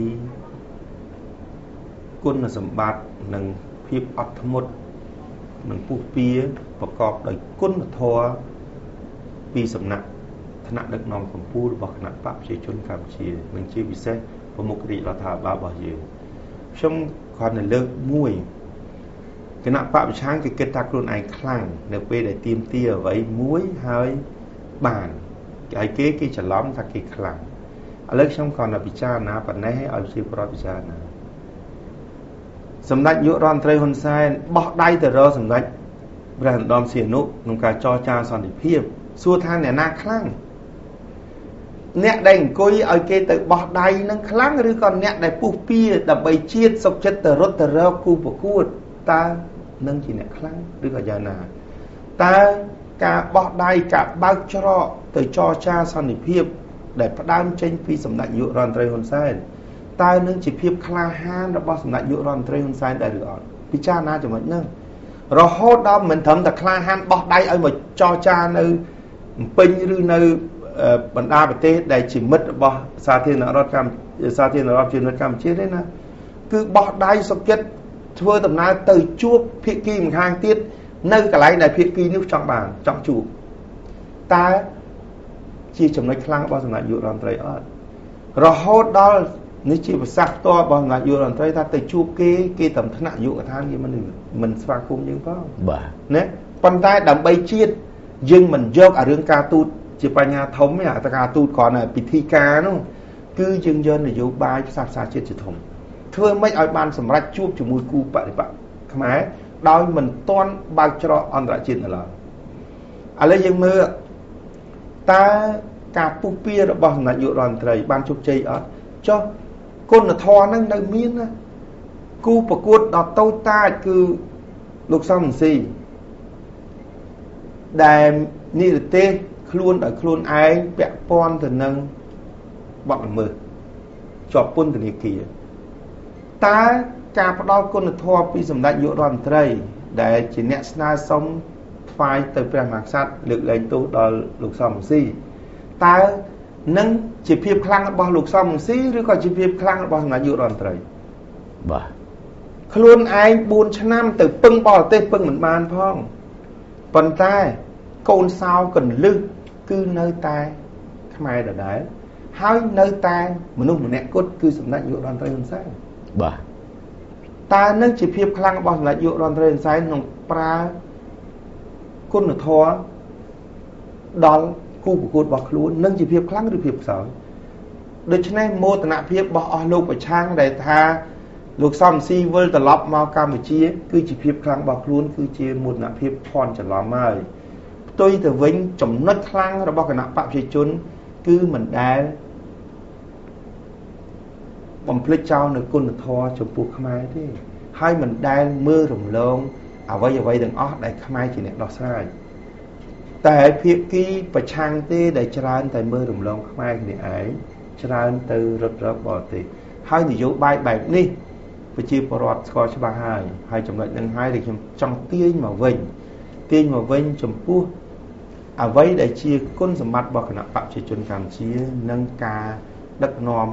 គុណសម្បត្តិនិងភាពអត់ធ្មត់និងពុះពៀប្រកបដោយគុណធម៌ពីសំណាក់ថ្នាក់ដឹកនាំកម្ពុជារបស់គណៈបកប្រជាជនកម្ពុជានិងជាពិសេសប្រមុខរាជរដ្ឋាភិបាលរបស់យើងខ្ញុំគ្រាន់តែលើកមួយគណៈបកប្រឆាំងគេគិតថាខ្លួនឯងខ្លាំងនៅពេលដែលទាមទារអ្វីមួយហើយបានហើយគេច្រឡំថាគេខ្លាំងឥឡូវខ្ញុំគ្រាន់តែពិចារណាប៉ុណ្ណេះឲ្យជាប្រវត្តិពិចារណាសម្ដេចនាយករដ្ឋមន្ត្រីហ៊ុនសែនបោះដៃទៅរកសម្ដេចព្រះនរោត្តមសីហនុក្នុងការចរចាសន្តិភាពសួរថាអ្នកណាខ្លាំងអ្នកដែលអង្គុយឲ្យគេទៅបោះដៃនឹងខ្លាំងឬក៏អ្នកដែលពុះពៀដើម្បីជាតិសុខចិត្តទៅរត់ទៅរកគូប្រកួតតើនឹងជាអ្នកខ្លាំងឬក៏យ៉ាងណាតើការបោះដៃការបើកច្រកទៅចរចាសន្តិភាពដែលផ្ដើមចេញពីសម្ដេចនាយករដ្ឋមន្ត្រីហ៊ុនសែនតើនឹងជាភាពក្លាហានរបស់សម្ដេចនាយករដ្ឋមន្ត្រីហ៊ុនសែនដែរឬអត់ពិចារណាចំណុចហ្នឹងរហូតដល់មិនត្រឹមតែក្លាហានបោះដៃឲ្យមកចរចានៅពេញឬនៅបណ្ដាប្រទេសដែលជាមិត្តរបស់សាធារណរដ្ឋជាមិត្តកម្ពុជាទេណាគឺបោះដៃសុខចិត្តធ្វើដំណើរទៅជួបភាគីម្ខាងទៀតនៅកន្លែងដែលភាគីនោះចង់ជួបតើជាចំណុចខ្លាំងរបស់សម្ដេចនាយករដ្ឋមន្ត្រីអត់រហូតដល់នេះជាប្រសាសន៍ផ្ទាល់របស់សម្ដេចនាយករដ្ឋមន្ត្រីថាទៅជួបគេតាមថ្នាក់នាយកដ្ឋានគេមិនស្វាគមន៍យើងផងបាទណាប៉ុន្តែដើម្បីជាតិយើងមិនយកអារឿងការទូតជាបញ្ហាធំទេអាការទូតគ្រាន់តែពិធីការនោះគឺយើងយកនយោបាយផ្សះផ្សាជាតិជាធំធ្វើម៉េចឲ្យបានសម្រេចជួបជាមួយគូបរិបត្តិខ្មែរដោយមិនទាន់បើកច្រកអន្តរជាតិនៅឡើយឥឡូវយើងមើលតើការពុះពៀរបស់សម្ដេចនាយករដ្ឋមន្ត្រីបានជោគជ័យអត់ចុះគុណធម៌ហ្នឹងនៅមានណាគូប្រកួតដ៏តូចតាចគឺលោកសំរងស៊ីដែលនិរទេសខ្លួនដោយខ្លួនឯងពាក់ព័ន្ធទៅនឹងបទល្មើសជាប់ពន្ធនាគារតើការផ្ដល់គុណធម៌ពីសម្ដេចនាយករដ្ឋមន្ត្រីដែលជាអ្នកស្នើសុំថ្វាយទៅព្រះមហាក្សត្រលើកលែងទោសដល់លោកសំរងស៊ីតើនឹងជាភាពខ្លាំងរបស់លោកសំរងស៊ីឬក៏ជាភាពខ្លាំងរបស់សម្ដេចនាយករដ្ឋមន្ត្រីបាទខ្លួនឯង4ឆ្នាំទៅពឹងបរទេសពឹងមិនបានផងប៉ុន្តែកូនសោកន្លឹះគឺនៅតែខ្មែរដដែលហើយនៅតែមនុស្សម្នាក់គត់គឺសម្ដេចនាយករដ្ឋមន្ត្រីហ៊ុនសែនបាទតើនឹងជាភាពខ្លាំងរបស់សម្ដេចនាយករដ្ឋមន្ត្រីហ៊ុនសែនក្នុងប្រើគុណធម៌ដល់គូប្រកួតរបស់ខ្លួននឹងជាភាពខ្លាំងឬភាពខ្សោយដូច្នេះមោទនភាពរបស់អស់លោកប្រឆាំងដែលថាលោកសំស៊ីវិលត្រឡប់មកកម្ពុជាគឺជាភាពខ្លាំងរបស់ខ្លួនគឺជាមោទនភាពភ័ន្តច្រឡំហើយផ្ទុយទៅវិញចំណុចខ្លាំងរបស់គណៈបកប្រជាជនគឺមិនដែលបំភ្លេចចោលនៅគុណធម៌ចំពោះខ្មែរទេហើយមិនដែលមើលរំលងអ្វីទាំងអស់ដែលខ្មែរជាអ្នកដោះស្រាយតែភាគីប្រឆាំងទេដែលច្រើនតែមើលរំលងខ្មែរគ្នាឯងច្រើនទៅរត់បរទេសហើយនយោបាយបែបនេះប្រជាពលរដ្ឋស្គាល់ច្បាស់ហើយចំណុចនឹងហើយដែលខ្ញុំចង់ទាញមកវិញចំពោះអ្វីដែលជាគុណសម្បត្តិរបស់គណៈបកប្រជាជនកម្ពុជានិងការដឹកនាំ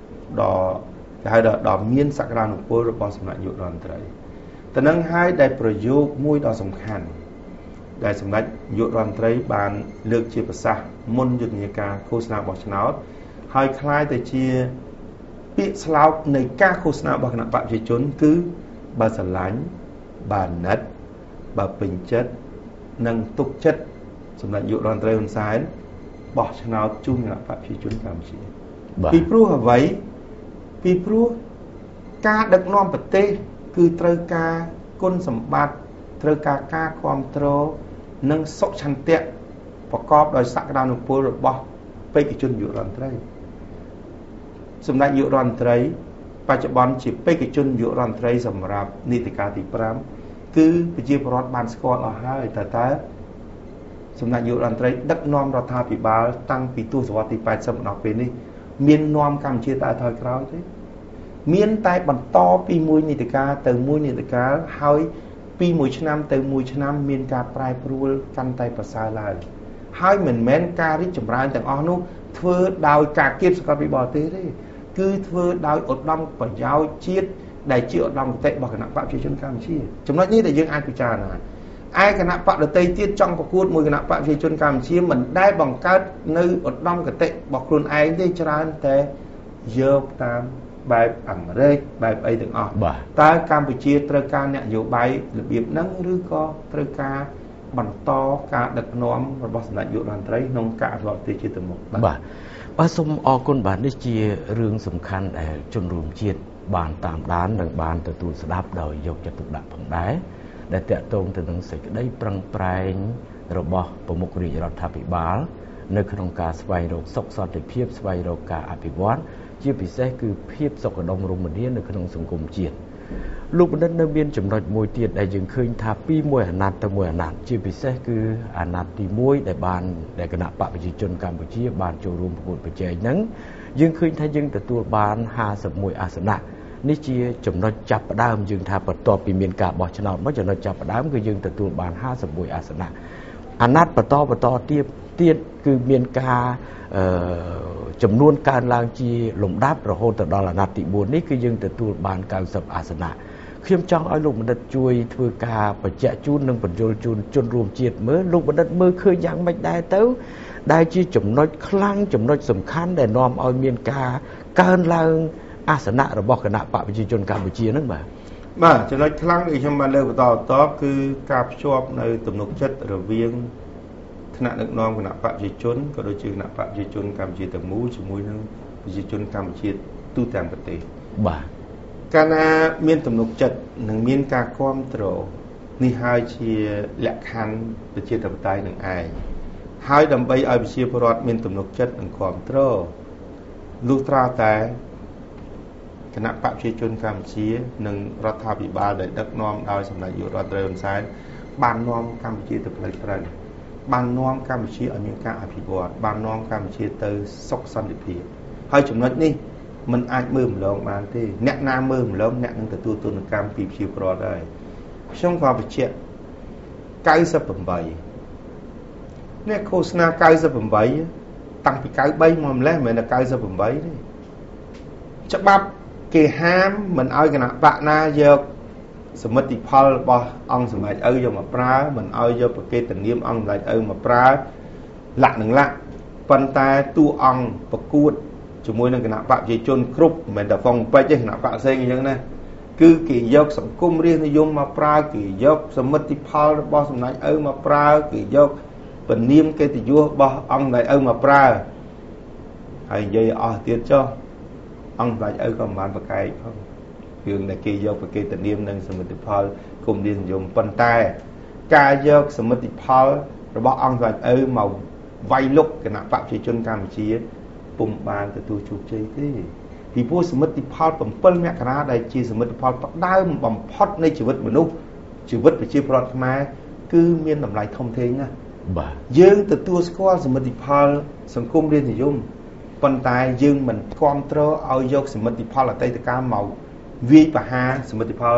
ដ៏មានសក្តានុពលរបស់សម្ដេចនាយករដ្ឋមន្ត្រីតែនឹងហើយដែលប្រយោគមួយដ៏សំខាន់ដែលសម្ដេចនាយករដ្ឋមន្ត្រីបានលើកជាប្រសាសន៍មុនយុទ្ធនាការឃោសនាបោះឆ្នោតហើយคล้ายទៅជាពាក្យស្លោកនៃការឃោសនារបស់គណៈបកប្រជាជនគឺបើស្រឡាញ់បើណិតបើពេញចិត្តនិងទុកចិត្តសម្ដេចនាយករដ្ឋមន្ត្រីហ៊ុនសែនបោះឆ្នោតជូនគណៈបកប្រជាជនកម្ពុជាពីព្រោះអ្វីពីព្រោះការដឹកនាំប្រទេសគឺត្រូវការគុណសម្បត្តិត្រូវការការគ្រប់គ្រងនិងសុខឆន្ទៈប្រកបដោយសក្តានុពលរបស់បេក្ខជននាយករដ្ឋមន្ត្រីសម្ដេចនាយករដ្ឋមន្ត្រីបច្ចុប្បន្នជាបេក្ខជននាយករដ្ឋមន្ត្រីសម្រាប់នីតិកាលទី5គឺប្រជាពលរដ្ឋបានស្គាល់អស់ហើយតើសម្ដេចនាយករដ្ឋមន្ត្រីដឹកនាំរដ្ឋាភិបាលតាំងពីទសវត្សរ៍ទី80ដល់ពេលនេះមាននាំកម្ពុជាតើថយក្រោយទេមានតែបន្តពីមួយនីតិកាលទៅមួយនីតិកាលហើយពីមួយឆ្នាំទៅមួយឆ្នាំមានការប្រែប្រួលកាន់តែប្រសើរឡើងហើយមិនមែនការរីកចម្រើនទាំងអស់នោះធ្វើដោយការគៀបសង្កត់ពីបរទេសទេគឺធ្វើដោយឧត្តមប្រយោជន៍ជាតិដែលជាឧត្តមគតិរបស់គណៈបកប្រជាជនកម្ពុជាចំណុចនេះដែលយើងអាចពិចារណាឯគណៈបកដទៃទៀតចង់ប្រកួតមួយគណៈបកប្រជាជនកម្ពុជាមិនដែលបង្កើតនៅឧត្តមគតិរបស់ខ្លួនឯងទេច្រើនតែយកតាមបែបអាមេរិកបែបអីទាំងអស់តើកម្ពុជាត្រូវការអ្នកនយោបាយរបៀបហ្នឹងឬក៏ត្រូវការបន្តការដឹកនាំរបស់សម្ដេចនាយករដ្ឋមន្ត្រីក្នុងការអភិវឌ្ឍប្រទេសជាតិទៅមុខបាទសូមអរគុណបាទនេះជារឿងសំខាន់ដែលជនរួមជាតិបានតាមដាននិងបានទទួលស្ដាប់ដោយយកចិត្តទុកដាក់ផងដែរដែលតាក់ទងទៅនឹងសេចក្តីប្រឹងប្រែងរបស់ប្រមុខរាជរដ្ឋាភិបាលនៅក្នុងការស្វែងរកសុខសន្តិភាពស្វែងរកការអភិវឌ្ឍជាពិសេសគឺភាពសុខដុមរមនានៅក្នុងសង្គមជាតិលោកបណ្ឌិតនៅមានចំណុចមួយទៀតដែលយើងឃើញថាពីមួយអាណត្តិទៅមួយអាណត្តិជាពិសេសគឺអាណត្តិទី1ដែលគណៈបកប្រជាជនកម្ពុជាបានចូលរួមប្រកួតប្រជែងហ្នឹងយើងឃើញថាយើងទទួលបាន51អាសនៈនេះជាចំណុចចាប់ផ្ដើមយើងថាបន្ទាប់ពីមានការបោះឆ្នោតមកចំណុចចាប់ផ្ដើមគឺយើងទទួលបាន51អាសនៈអាណត្តិបន្តទៀតគឺមានការចំនួនកើនឡើងជាលំដាប់រហូតទៅដល់អាណត្តិទី4នេះគឺយើងទទួលបាន90អាសនៈខ្ញុំចង់ឲ្យលោកបណ្ឌិតជួយធ្វើការបញ្ជាក់ជូននិងបញ្យល់ជូនជនរួមជាតិមើលលោកបណ្ឌិតមើលឃើញយ៉ាងម៉េចដែរទៅដែលជាចំណុចខ្លាំងចំណុចសំខាន់ដែលនាំឲ្យមានការកើនឡើងអាសនៈរបស់គណៈបកប្រជាជនកម្ពុជាហ្នឹងបាទចំណុចខ្លាំងដែលខ្ញុំបានលើកបន្តគឺការភ្ជាប់នៅទំនុកចិត្តរវាងថ្នាក់ដឹកនាំគណៈបកប្រជាជនក៏ដូចជាគណៈបកប្រជាជនកម្ពុជាទាំងមូលជាមួយនឹងប្រជាជនកម្ពុជាទូទាំងប្រទេសបាទកាលណាមានទំនុកចិត្តនិងមានការគ្រប់គ្រងនេះហើយជាលក្ខខណ្ឌប្រជាធិបតេយ្យនឹងឯងហើយដើម្បីឲ្យប្រជាពលរដ្ឋមានទំនុកចិត្តនិងគ្រប់គ្រងលុះត្រាតែគណៈបកប្រជាជនកម្ពុជានិងរដ្ឋាភិបាលដែលដឹកនាំដោយសម្ដេចនាយករដ្ឋមន្ត្រីហ៊ុនសែនបាននាំកម្ពុជាទៅផ្លូវត្រូវបាននាំកម្ពុជាឲ្យមានការអភិវឌ្ឍបាននាំកម្ពុជាទៅសុខសន្តិភាពហើយចំណុចនេះมันអាចមើលម្លងបានទេអ្នកណាមើលម្លងអ្នកនឹងទទួលទណ្ឌកម្មពីប្រជាពលរដ្ឋដែរខ្ញុំក៏បញ្ជាក់98នេះឃោសនា98តាំងពី93មកម្លេះមិនមែនតែ98ទេច្បាប់គេហាមមិនឲ្យគណៈបកណាយកសមិទ្ធផលរបស់អង្គសម្ដេចឪយកមកប្រើមិនឲ្យយកប្រកេតនាមអង្គសម្ដេចឪមកប្រើលក្ខនឹងលក្ខប៉ុន្តែតួអង្គប្រកួតជាមួយនឹងគណៈបកប្រជាជនគ្រប់មិនមែនតែហ្វុងពេជ្រទេគណៈបកផ្សេងអញ្ចឹងណាគឺគេយកសង្គមរាស្ត្រនិយមមកប្រើគេយកសមិទ្ធផលរបស់សម្ដេចឪមកប្រើគេយកពនាមកិត្តិយសរបស់អង្គសម្ដេចឪមកប្រើហើយនិយាយអស់ទៀតចុះអង្គសម្ដេចឪក៏មិនបានប្រកែកផងរឿងដែលគេយកប្រកេតនាមនិងសមិទ្ធផលគុំរាស្ត្រនិយមប៉ុន្តែការយកសមិទ្ធផលរបស់អង្គសម្ដេចឪមកវាយលុកគណៈបកប្រជាជនកម្ពុជាពុំបានទទួលជោគជ័យទេពីព្រោះសមិទ្ធផល7មករាដែលជាសមិទ្ធផលផ្ដើមបំផុតនៃជីវិតមនុស្សជីវិតប្រជាពលរដ្ឋខ្មែរគឺមានតម្លៃធំធេងណាស់បាទយើងទទួលស្គាល់សមិទ្ធផលសង្គមរាស្ត្រនិយមប៉ុន្តែយើងមិនគ្រប់គ្រងឲ្យយកសមិទ្ធផលអតីតកាលមកវាយប្រហារសមិទ្ធផល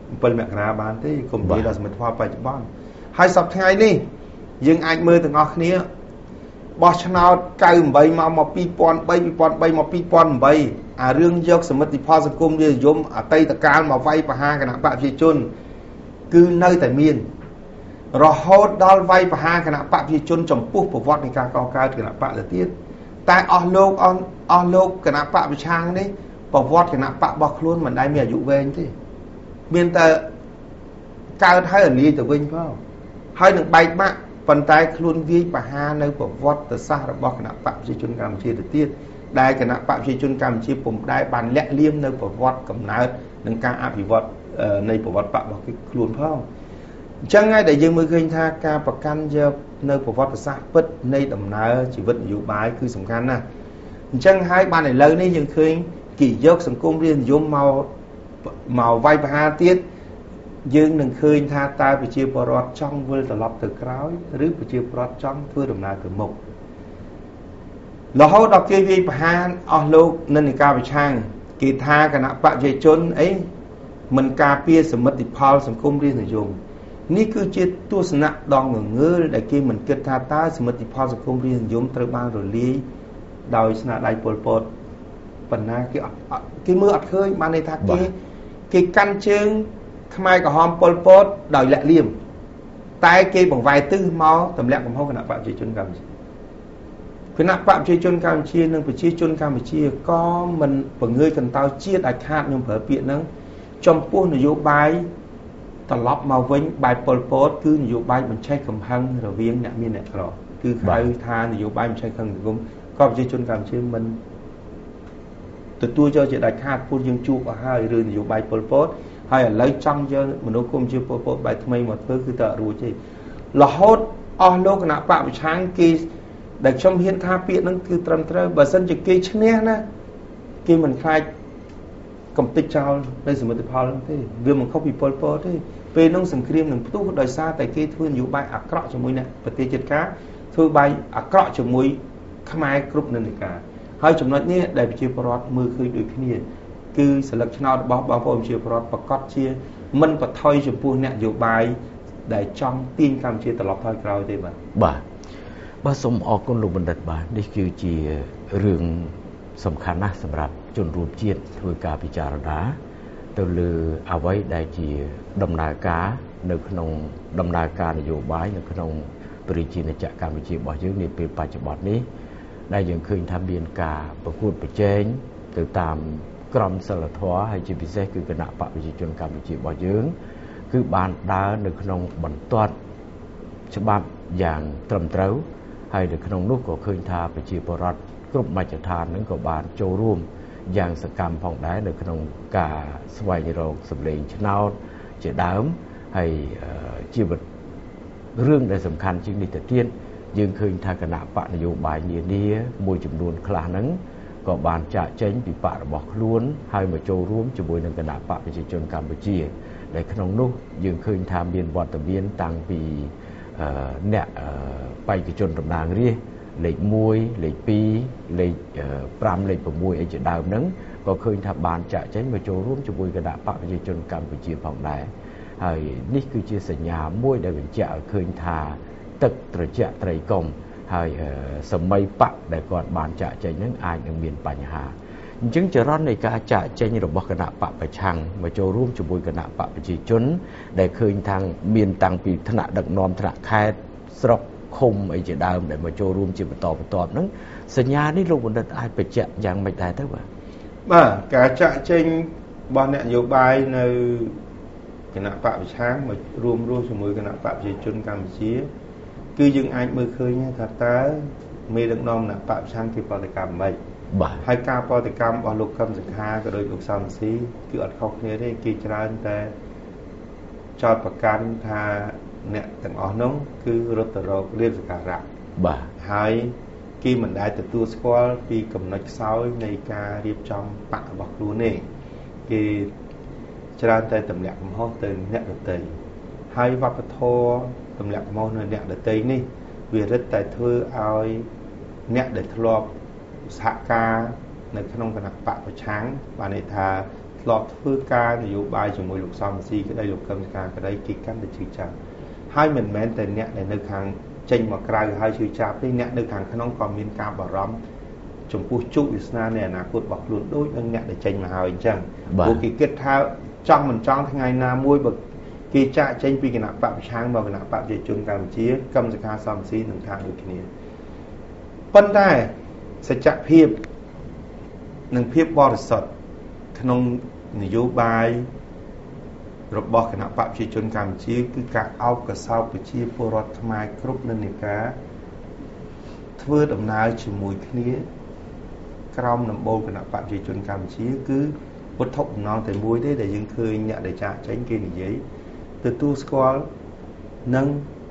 7មករាបានទេកុំនិយាយដល់សមិទ្ធផលបច្ចុប្បន្នហើយសប្តាហ៍ថ្ងៃនេះយើងអាចមើលទាំងអស់គ្នាបោះឆ្នោត98មក2003 2003មក2008អារឿងយកសមិទ្ធផលសង្គមរាស្ត្រនិយមអតីតកាលមកវាយប្រហារគណៈបកប្រជាជនគឺនៅតែមានរហូតដល់វាយប្រហារគណៈបកប្រជាជនចំពោះប្រវត្តិនៃការកកើតគណៈបកទៅទៀតតែអស់លោកគណៈបកប្រឆាំងនេះប្រវត្តិគណៈបករបស់ខ្លួនមិនដែលមានអាយុវែងទេមានតែកើតហើយលាយទៅវិញផងហើយនឹងបែកបាក់ប៉ុន្តែខ្លួនវាយប្រហារនៅប្រវត្តិសាស្ត្ររបស់គណៈបកប្រជាជនកម្ពុជាទៅទៀតដែលគណៈបកប្រជាជនកម្ពុជាពុំដែលបានលាក់លៀមនៅប្រវត្តិកំណើតនិងការអភិវឌ្ឍនៃប្រវត្តិបករបស់ខ្លួនផងអញ្ចឹងហើយដែលយើងមើលឃើញថាការប្រកាន់យកនៅប្រវត្តិសាស្ត្រពិតនៃដំណើរជីវិតនយោបាយគឺសំខាន់ណាស់អញ្ចឹងហើយបានឥឡូវនេះយើងឃើញគេយកសង្គមរាស្ត្រនិយមមកវាយប្រហារទៀតយើងនឹងឃើញថាតើប្រជាពលរដ្ឋចង់វិលត្រឡប់ទៅក្រោយឬប្រជាពលរដ្ឋចង់ធ្វើដំណើរទៅមុខរហូតដល់គេវាយប្រហារអស់លោកនិន្នាការប្រឆាំងគេថាគណៈបកប្រជាជនអីមិនការពារសមិទ្ធផលសង្គមរាស្ត្រនិយមនេះគឺជាទស្សនៈដងងើលដែលគេមិនគិតថាតើសមិទ្ធផលសង្គមរាស្ត្រនិយមត្រូវបានរលាយដោយស្នាដៃប៉ុលពតប៉ុណ្ណាគេមើលអត់ឃើញបានន័យថាគេកាន់ជើងខ្មែរក្រហមប៉ុលពតដោយលាក់លៀមតែគេបង្វែរទិសមកទម្លាក់កំហុសគណៈបកប្រជាជនកម្ពុជាគណៈបកប្រជាជនកម្ពុជានិងប្រជាជនកម្ពុជាក៏មិនបង្ងើយកន្តើយជាតិឲ្យខាតខ្ញុំប្រើពាក្យហ្នឹងចំពោះនយោបាយត្រឡប់មកវិញបែបប៉ុលពតគឺនយោបាយបញ្ឆេះកំហឹងរវាងអ្នកមានអ្នកក្រគឺហៅថានយោបាយបញ្ឆេះកំហឹងសង្គមក៏ប្រជាជនកម្ពុជាមិនទទួលយកជាដាច់ខាតពួកយើងជួបអស់ហើយរឿងនយោបាយប៉ុលពតហើយឥឡូវចង់យកមនុស្សគុំជាប៉ុលពតបែបថ្មីមកធ្វើគឺតើរួចទេរហូតអស់លោកគណៈបកប្រឆាំងគេដែលខ្ញុំហ៊ានថាពាក្យហ្នឹងគឺត្រឹមត្រូវបើសិនជាគេឈ្នះណាគេមិនខ្លាចកំទេចចោលនៅសមិទ្ធផលទេវាមិនខុសពីប៉ុលពតទេពេលនោះសង្គ្រាមនឹងផ្ទុះដោយសារតែគេធ្វើនយោបាយអាក្រក់ជាមួយអ្នកប្រទេសជិតខាងធ្វើបាយអាក្រក់ជាមួយខ្មែរគ្រប់និន្នាការហើយចំណុចនេះដែលប្រជាពលរដ្ឋមើលឃើញដូចគ្នាគឺសិលឹកឆ្នោតរបស់បងប្អូនប្រជាពលរដ្ឋប្រកាសជាមិនបថុយចំពោះអ្នកនយោបាយដែលចង់ទាញកម្ពុជាត្រឡប់ថយក្រោយទេបាទសូមអរគុណលោកបណ្ឌិតបាទនេះគឺជារឿងសំខាន់ណាស់សម្រាប់ជនរួមជាតិធ្វើការពិចារណាទៅលើអ្វីដែលជាដំណើរការនៅក្នុងដំណើរការនយោបាយនៅក្នុងប្រជាជាតិកម្ពុជារបស់យើងនាពេលបច្ចុប្បន្ននេះដែលយើងឃើញថាមានការប្រកួតប្រជែងទៅតាមក្រមសីលធម៌ហើយជាពិសេសគឺគណៈបកប្រជាជនកម្ពុជារបស់យើងគឺបានដើរនៅក្នុងបន្ទាត់ច្បាប់យ៉ាងត្រឹមត្រូវហើយនៅក្នុងនោះក៏ឃើញថាប្រជាពលរដ្ឋគ្រប់មជ្ឈដ្ឋាននឹងក៏បានចូលរួមយ៉ាងសកម្មផងដែរនៅក្នុងការស្វែងរកសម្លេងឆ្នោតជាដើមហើយជីវិតរឿងដែលសំខាន់ជាងនេះទៅទៀតយើងឃើញថាគណៈបកនយោបាយនានាមួយចំនួនខ្លះហ្នឹងក៏បានចាក់ចែងពីបករបស់ខ្លួនហើយមកចូលរួមជាមួយនឹងគណៈបកប្រជាជនកម្ពុជាដែលក្នុងនោះយើងឃើញថាមានវត្តមានតាំងពីអ្នកបេក្ខជនតំណាងរាស្ត្រលេខ1លេខ2លេខ5លេខ6អីជាដើមហ្នឹងក៏ឃើញថាបានចាក់ចែងមកចូលរួមជាមួយគណៈបកប្រជាជនកម្ពុជាផងដែរហើយនេះគឺជាសញ្ញាមួយដែលបញ្ជាក់ឲ្យឃើញថាទឹកត្រជាក់ត្រីកុំហើយសម័យបកដែលគាត់បានចាក់ចែងហ្នឹងអាចនឹងមានបញ្ហាអញ្ចឹងចរន្តនៃការចាក់ចែងរបស់គណៈបកប្រឆាំងមកចូលរួមជាមួយគណៈបកប្រជាជនដែលឃើញថាមានតាំងពីថ្នាក់ដឹកនាំថ្នាក់ខេត្តស្រុកឃុំអីជាដើមដែលមកចូលរួមជាបន្តបន្ទាប់ហ្នឹងសញ្ញានេះលោកបណ្ឌិតអាចបញ្ជាក់យ៉ាងម៉េចដែរទៅបាទការចាក់ចេញរបស់អ្នកនយោបាយនៅគណៈបកប្រឆាំងមករួមរស់ជាមួយគណៈបកប្រជាជនកម្ពុជាគឺយើងអាចមើលឃើញថាតើមេដឹកនាំគណៈបកប្រឆាំងគេប្រតិកម្មមិនបាទហើយការប្រតិកម្មរបស់លោកកឹមសុខាក៏ដូចលោកសំស៊ីគឺអត់ខុសគ្នាទេគេច្រើនតែចោទប្រកាន់ថាអ្នកទាំងអស់នោះគឺរត់ទៅរកលៀបសក្ការៈបាទហើយគេមិនដែលទទួលស្គាល់ពីកំណត់ខ្សោយនៃការរៀបចំបករបស់ខ្លួនទេគេច្រើនតែទម្លាក់កំហុសទៅអ្នកដទៃហើយវប្បធម៌ទម្លាក់កំហុសនៅអ្នកដទៃនេះវារឹតតែធ្វើឲ្យអ្នកដែលធ្លាប់សហការនៅក្នុងគណៈបកប្រឆាំងបានន័យថាធ្លាប់ធ្វើការនយោបាយជាមួយលោកសំស៊ីក្តីលោកកឹមសុខាក្តីគេកាន់តែជឿចាប់ហើយមិនមែនតែអ្នកដែលនៅខាងចេញមកក្រៅហើយជឿចាប់ទេអ្នកនៅខាងក្នុងក៏មានការបារម្ភចំពោះជោគវាសនានៃអនាគតរបស់ខ្លួនដូចនឹងអ្នកដែលចេញមកហើយអញ្ចឹងព្រោះគេគិតថាចង់មិនចង់ថ្ងៃណាមួយបើគេចាក់ចេញពីគណៈបកប្រឆាំងមកគណៈបកប្រជាជនកម្ពុជាកឹមសុខាសំស៊ីនឹងថាដូចគ្នាប៉ុន្តែសច្ចភាពនិងភាពបរិសុទ្ធក្នុងនយោបាយរបស់គណៈបកប្រជាជនកម្ពុជាគឺការអោបកសោបប្រជាពលរដ្ឋខ្មែរគ្រប់និន្នាការធ្វើដំណើរជាមួយគ្នាក្រោមដំបូលគណៈបកប្រជាជនកម្ពុជាគឺវត្ថុបំណងតែមួយទេដែលយើងឃើញអ្នកដែលចាក់ចេញគេនិយាយទទួលស្គាល់នឹង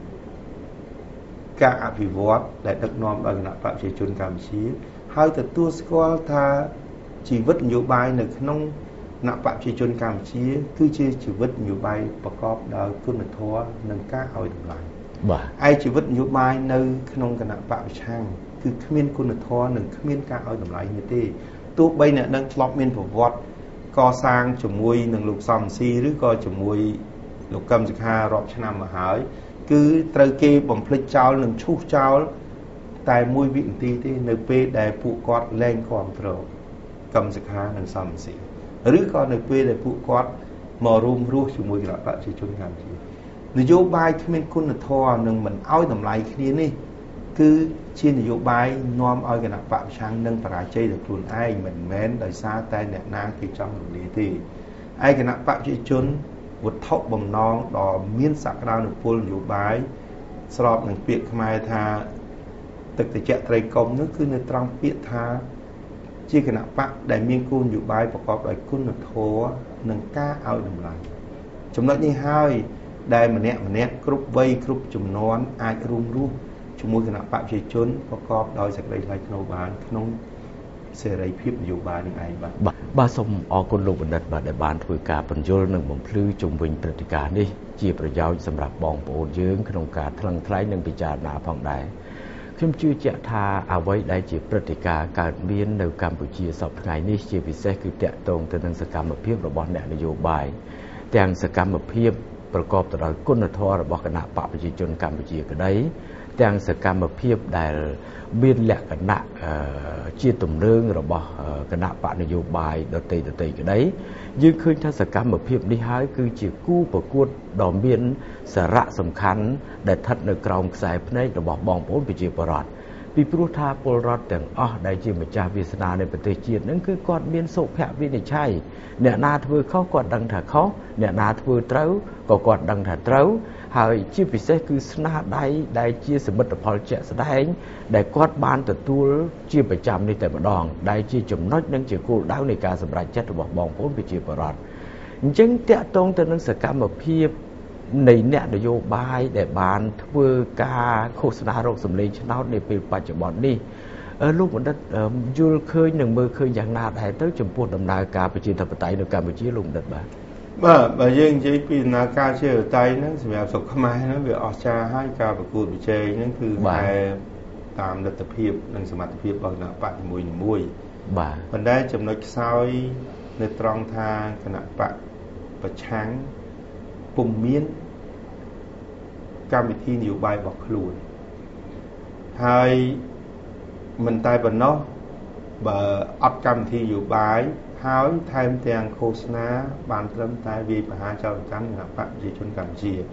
ការអភិវឌ្ឍដែលដឹកនាំដោយគណៈបកប្រជាជនកម្ពុជាហើយទទួលស្គាល់ថាជីវិតនយោបាយនៅក្នុងគណៈបកប្រជាជនកម្ពុជាគឺជាជីវិតនយោបាយប្រកបដោយគុណធម៌និងការឲ្យតម្លៃបាទឯជីវិតនយោបាយនៅក្នុងគណៈបកប្រឆាំងគឺគ្មានគុណធម៌និងគ្មានការឲ្យតម្លៃនេះទេទោះបីអ្នកនឹងធ្លាប់មានប្រវត្តិកសាងជាមួយនឹងលោកសំស៊ីឬក៏ជាមួយលោកកឹមសុខារាប់ឆ្នាំមកហើយគឺត្រូវគេបំភ្លេចចោលនិងឈូសចោលតែមួយវិនាទីទេនៅពេលដែលពួកគាត់លែងគ្រប់គ្រងកឹមសុខានិងសំស៊ីឬក៏នៅពេលដែលពួកគាត់មករួមរស់ជាមួយគណៈបកប្រជាជនកម្ពុជានយោបាយគ្មានគុណធម៌និងមិនឲ្យតម្លៃគ្នានេះគឺជានយោបាយនាំឲ្យគណៈបកប្រឆាំងនឹងបរាជ័យដោយខ្លួនឯងមិនមែនដោយសារតែអ្នកណាគេចង់រំលាយទេឯគណៈបកប្រជាជនវត្ថុបំណងដ៏មានសក្តានុពលនយោបាយស្របនឹងពាក្យខ្មែរថាទឹកត្រជាក់ត្រីកុំនោះគឺនៅត្រង់ពាក្យថាជាគណៈបកដែលមានគោលនយោបាយប្រកបដោយគុណធម៌និងការឲ្យតម្លៃចំណុចនេះហើយដែលម្នាក់គ្រប់វ័យគ្រប់ជំនាន់អាចរួមរស់ជាមួយគណៈបកប្រជាជនប្រកបដោយសេចក្តីថ្លៃថ្នូរបានក្នុងសេរីភាពនយោបាយនឹងឯងបាទសូមអរគុណលោកបណ្ឌិតបាទដែលបានធ្វើការបញ្យល់និងបំភ្លឺជុំវិញព្រឹត្តិការណ៍នេះជាប្រយោជន៍សម្រាប់បងប្អូនយើងក្នុងការថ្លឹងថ្លែងនិងពិចារណាផងដែរខ្ញុំជឿជាក់ថាអ្វីដែលជាព្រឹត្តិការណ៍កើតមាននៅកម្ពុជាសប្តាហ៍ថ្ងៃនេះជាពិសេសគឺតាក់ទងទៅនឹងសកម្មភាពរបស់អ្នកនយោបាយទាំងសកម្មភាពប្រកបទៅដោយគុណធម៌របស់គណៈបកប្រជាជនកម្ពុជាក្តីទាំងសកម្មភាពដែលមានលក្ខណៈជាទំនើងរបស់គណៈបកនយោបាយដទៃក្តីយើងឃើញថាសកម្មភាពនេះហើយគឺជាគូប្រកួតដ៏មានសារៈសំខាន់ដែលស្ថិតនៅក្រោមខ្សែភ្នែករបស់បងប្អូនប្រជាពលរដ្ឋពីព្រោះថាពលរដ្ឋទាំងអស់ដែលជាម្ចាស់វាសនានៃប្រទេសជាតិហ្នឹងគឺគាត់មានសុភវិនិច្ឆ័យអ្នកណាធ្វើខុសគាត់ដឹងថាខុសអ្នកណាធ្វើត្រូវក៏គាត់ដឹងថាត្រូវហើយជាពិសេសគឺស្នាដៃដែលជាសមិទ្ធផលជាក់ស្ដែងដែលគាត់បានទទួលជាប្រចាំនេះតែម្ដងដែលជាចំណុចនិងជាគោលដៅនៃការសម្រេចចិត្តរបស់បងប្អូនប្រជាពលរដ្ឋអញ្ចឹងតាក់ទងទៅនឹងសកម្មភាពនៃអ្នកនយោបាយដែលបានធ្វើការឃោសនារោគសម្លេងឆ្នោតនាពេលបច្ចុប្បន្ននេះលោកបណ្ឌិតយល់ឃើញនិងមើលឃើញយ៉ាងណាដែរទៅចំពោះដំណើរការប្រជាធិបតេយ្យនៅកម្ពុជាលោកបណ្ឌិតបាទបើយើងនិយាយពីដំណើរការជាអតីតហ្នឹងសម្រាប់ស្រុកខ្មែរហ្នឹងវាអស្ចារ្យហើយការប្រកួតប្រជែងហ្នឹងគឺតែតាមលទ្ធភាពនិងសមត្ថភាពរបស់គណៈបកនីមួយបាទប៉ុន្តែចំណុចខ្សោយនៅត្រង់ថាគណៈបកប្រឆាំងពុំមានកម្មវិធីនយោបាយរបស់ខ្លួនហើយមិនតែប៉ុណ្ណោះបើអត់កម្មវិធីនយោបាយហើយថែមទាំងឃោសនាបានត្រឹមតែវាយប្រហារចោលកម្មគណៈបកប្រជាជនកម្ពុជា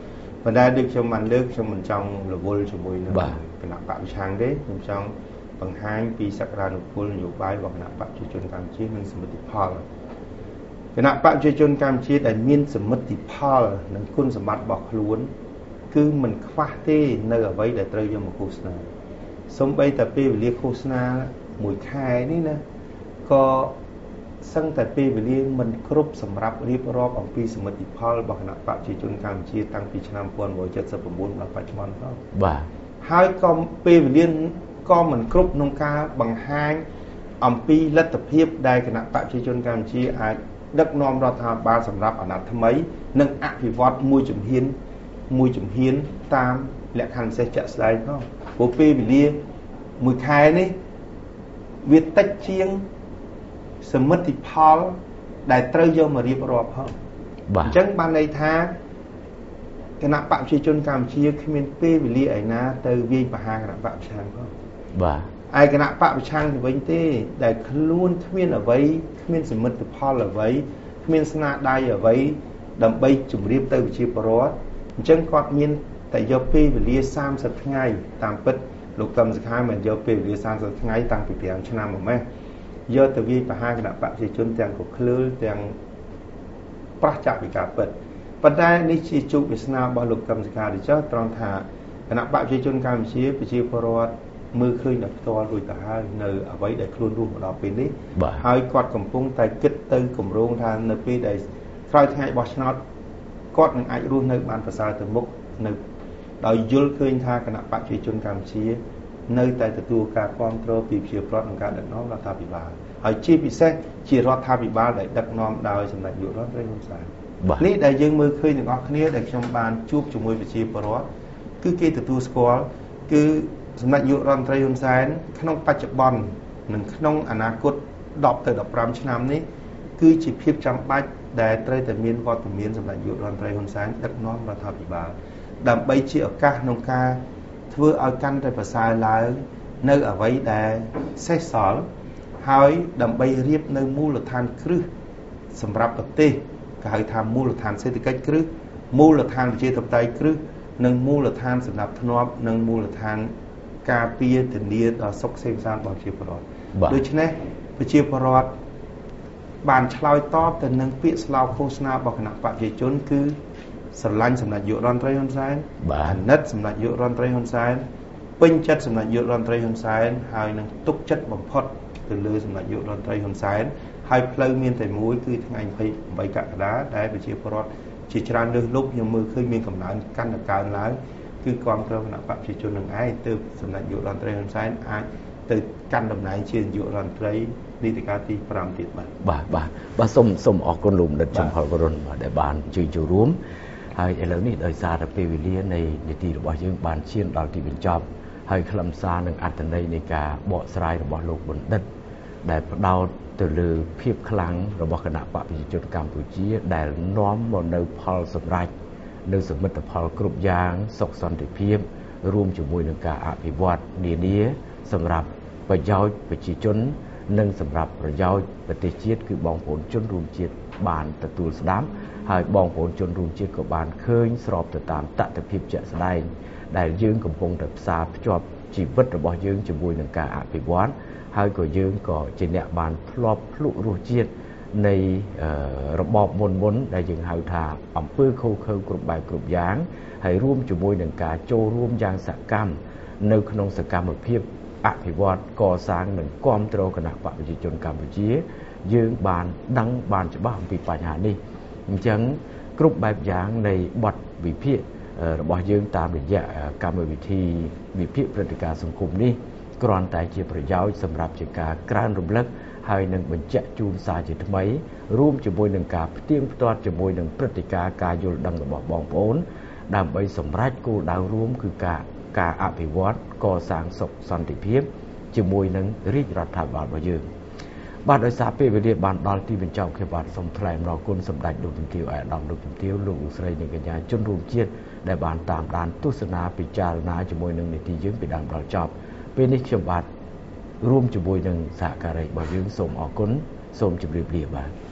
ប៉ុន្តែដូចខ្ញុំបានលើកខ្ញុំមិនចង់រវល់ជាមួយនឹងគណៈបកប្រឆាំងទេខ្ញុំចង់បង្ហាញពីសក្តានុពលនយោបាយរបស់គណៈបកប្រជាជនកម្ពុជានិងសមិទ្ធផលគណៈបកប្រជាជនកម្ពុជាដែលមានសមិទ្ធផលនិងគុណសម្បត្តិរបស់ខ្លួនគឺមិនខ្វះទេនៅអ្វីដែលត្រូវយកមកឃោសនាសូម្បីតែពេលវេលាឃោសនាមួយខែនេះណាក៏សឹងតែពេលវេលាមិនគ្រប់សម្រាប់រៀបរាប់អំពីសមិទ្ធផលរបស់គណៈបកប្រជាជនកម្ពុជាតាំងពីឆ្នាំ1979ដល់បច្ចុប្បន្នផងបាទហើយក៏ពេលវេលាក៏មិនគ្រប់ក្នុងការបង្ហាញអំពីលទ្ធភាពដែលគណៈបកប្រជាជនកម្ពុជាអាចដឹកនាំរដ្ឋាភិបាលសម្រាប់អាណត្តិថ្មីនិងអភិវឌ្ឍមួយជំហានតាមលក្ខខណ្ឌពិសេសជាក់ស្ដែងផងព្រោះពេលវេលាមួយខែនេះវាតិចជាងសមិទ្ធផលដែលត្រូវយកមករៀបរាប់ផងអញ្ចឹងបានន័យថាគណៈបកប្រជាជនកម្ពុជាគ្មានពេលវេលាឯណាទៅវាយប្រហារគណៈបកប្រឆាំងផងបាទឯគណៈបកប្រឆាំងទៅវិញទេដែលខ្លួនគ្មានអ្វីគ្មានសមិទ្ធផលអ្វីគ្មានស្នាដៃអ្វីដើម្បីជម្រាបទៅប្រជាពលរដ្ឋអញ្ចឹងគាត់មានតែយកពេលវេលា30ថ្ងៃតាមពិតលោកកឹមសុខាមិនយកពេលវេលា30ថ្ងៃតាំងពី5ឆ្នាំមកម៉េះយកទៅវាយប្រហារគណៈបកប្រជាជនទាំងកក្លើលទាំងប្រឆាំងពីការពិតប៉ុន្តែនេះជាជោគវាសនារបស់លោកកឹមសុខាទេចុះត្រង់ថាគណៈបកប្រជាជនកម្ពុជាប្រជាពលរដ្ឋមើលឃើញដល់ផ្ទាល់រួចទៅហើយនៅអ្វីដែលខ្លួនរស់មកដល់ពេលនេះហើយគាត់កំពុងតែគិតទៅគម្រោងថានៅពេលដែលក្រោយថ្ងៃបោះឆ្នោតគាត់នឹងអាចរស់នៅបានប្រសើរទៅមុខនៅដោយយល់ឃើញថាគណៈបកប្រជាជនកម្ពុជានៅតែទទួលការគ្រប់គ្រងពីប្រជាពលរដ្ឋក្នុងការដឹកនាំរដ្ឋាភិបាលហើយជាពិសេសជារដ្ឋាភិបាលដែលដឹកនាំដោយសម្ដេចនាយករដ្ឋមន្ត្រីហ៊ុនសែននេះដែលយើងមើលឃើញទាំងអស់គ្នាដែលខ្ញុំបានជួបជាមួយប្រជាពលរដ្ឋគឺគេទទួលស្គាល់គឺសម្ដេចនាយករដ្ឋមន្ត្រីហ៊ុនសែនក្នុងបច្ចុប្បន្ននិងក្នុងអនាគត10ទៅ15ឆ្នាំនេះគឺជាភាពចាំបាច់ដែលត្រូវតែមានវត្តមានសម្ដេចនាយករដ្ឋមន្ត្រីហ៊ុនសែនដឹកនាំរដ្ឋាភិបាលដើម្បីជាឱកាសក្នុងការធ្វើឲ្យកាន់តែប្រសើរឡើងនៅអ្វីដែលសេសសល់ហើយដើម្បីរៀបនៅមូលដ្ឋានគ្រឹះសម្រាប់ប្រទេសគេហៅថាមូលដ្ឋានសេដ្ឋកិច្ចគ្រឹះមូលដ្ឋានប្រជាធិបតេយ្យគ្រឹះនិងមូលដ្ឋានសម្រាប់ធ្នាប់និងមូលដ្ឋានការពារធានាដល់សុខសេសានរបស់ប្រជាពលរដ្ឋដូច្នេះប្រជាពលរដ្ឋបានឆ្លើយតបទៅនឹងពាក្យស្លោកឃោសនារបស់គណៈបកប្រជាជនគឺស្រឡាញ់សម្ដេចនាយករដ្ឋមន្ត្រីហ៊ុនសែនអាណិតសម្ដេចនាយករដ្ឋមន្ត្រីហ៊ុនសែនពេញចិត្តសម្ដេចនាយករដ្ឋមន្ត្រីហ៊ុនសែនហើយនឹងទុកចិត្តបំផុតទៅលើសម្ដេចនាយករដ្ឋមន្ត្រីហ៊ុនសែនហើយផ្លូវមានតែមួយគឺថ្ងៃ28កក្កដាដែលប្រជាពលរដ្ឋជាច្រើនលើសលប់ខ្ញុំមើលឃើញមានកំណើនកាន់តែកើនឡើងគឺគ្រប់គ្រងគណៈបកប្រជាជននឹងឯងទើបសម្ដេចនាយករដ្ឋមន្ត្រីហ៊ុនសែនអាចទៅកាន់តំណែងជានាយករដ្ឋមន្ត្រីនីតិកាលទី5ទៀតបាទសូមអរគុណលោកបណ្ឌិតចំផលករុណដែលបានជួយចូលរួមហើយឥឡូវនេះដោយសារតែពេលវេលានៃនីតិរបស់យើងបានឈានដល់ទីបញ្ចប់ហើយខ្លឹមសារនិងអត្ថន័យនៃការបកស្រាយរបស់លោកបណ្ឌិតដែលផ្ដោតទៅលើភាពខ្លាំងរបស់គណៈបកប្រជាជនកម្ពុជាដែលនាំមកនៅផលសម្រេចនៅសមិទ្ធផលគ្រប់យ៉ាងសុខសន្តិភាពរួមជាមួយនឹងការអភិវឌ្ឍនានាសម្រាប់ប្រយោជន៍ប្រជាជននិងសម្រាប់ប្រយោជន៍ប្រទេសជាតិគឺបងប្អូនជនរួមជាតិបានទទួលស្ដាប់ហើយបងប្អូនជនរួមជាតិក៏បានឃើញស្របទៅតាមតថភាពជាក់ស្ដែងដែលយើងកំពុងតែផ្សារភ្ជាប់ជីវិតរបស់យើងជាមួយនឹងការអភិវឌ្ឍហើយក៏យើងក៏ជាអ្នកបានធ្លាប់ភ្លុករសជាតិនៃរបបមុនដែលយើងហៅថាអំពើឃោរឃៅគ្រប់បែបគ្រប់យ៉ាងហើយរួមជាមួយនឹងការចូលរួមយ៉ាងសកម្មនៅក្នុងសកម្មភាពអភិវឌ្ឍកសាងនិងគាំទ្រគណៈបកប្រជាជនកម្ពុជាយើងបានដឹងបានច្បាស់អំពីបញ្ហានេះអញ្ចឹងគ្រប់បែបយ៉ាងនៃបទវិភាគរបស់យើងតាមរយៈកម្មវិធីវិភាគព្រឹត្តិការណ៍សង្គមនេះគ្រាន់តែជាប្រយោជន៍សម្រាប់ជាការក្រើនរំលឹកហើយនឹងបញ្ជាក់ជូនសារជាថ្មីរួមជាមួយនឹងការផ្ទៀងផ្ទាត់ជាមួយនឹងព្រឹត្តិការណ៍ការយល់ដឹងរបស់បងប្អូនដើម្បីសម្រេចគោលដៅរួមគឺការអភិវឌ្ឍកសាងសុខសន្តិភាពជាមួយនឹងរាជរដ្ឋាភិបាលរបស់យើងបាទដោយសារពេលវេលាបានដល់ទីបញ្ចប់ខ្ញុំបាទសូមថ្លែងអំណរគុណសម្ដេចលោកជំទាវអាដាមលោកជំទាវលោកលោកស្រីនិងកញ្ញាជនរួមជាតិដែលបានតាមដានទស្សនាពិចារណាជាមួយនឹងនីតិយើងពីដើមដល់ចប់ពេលនេះខ្ញុំបាទរួមជាមួយនឹងសហការីរបស់យើងសូមអរគុណសូមជម្រាបលាបាទ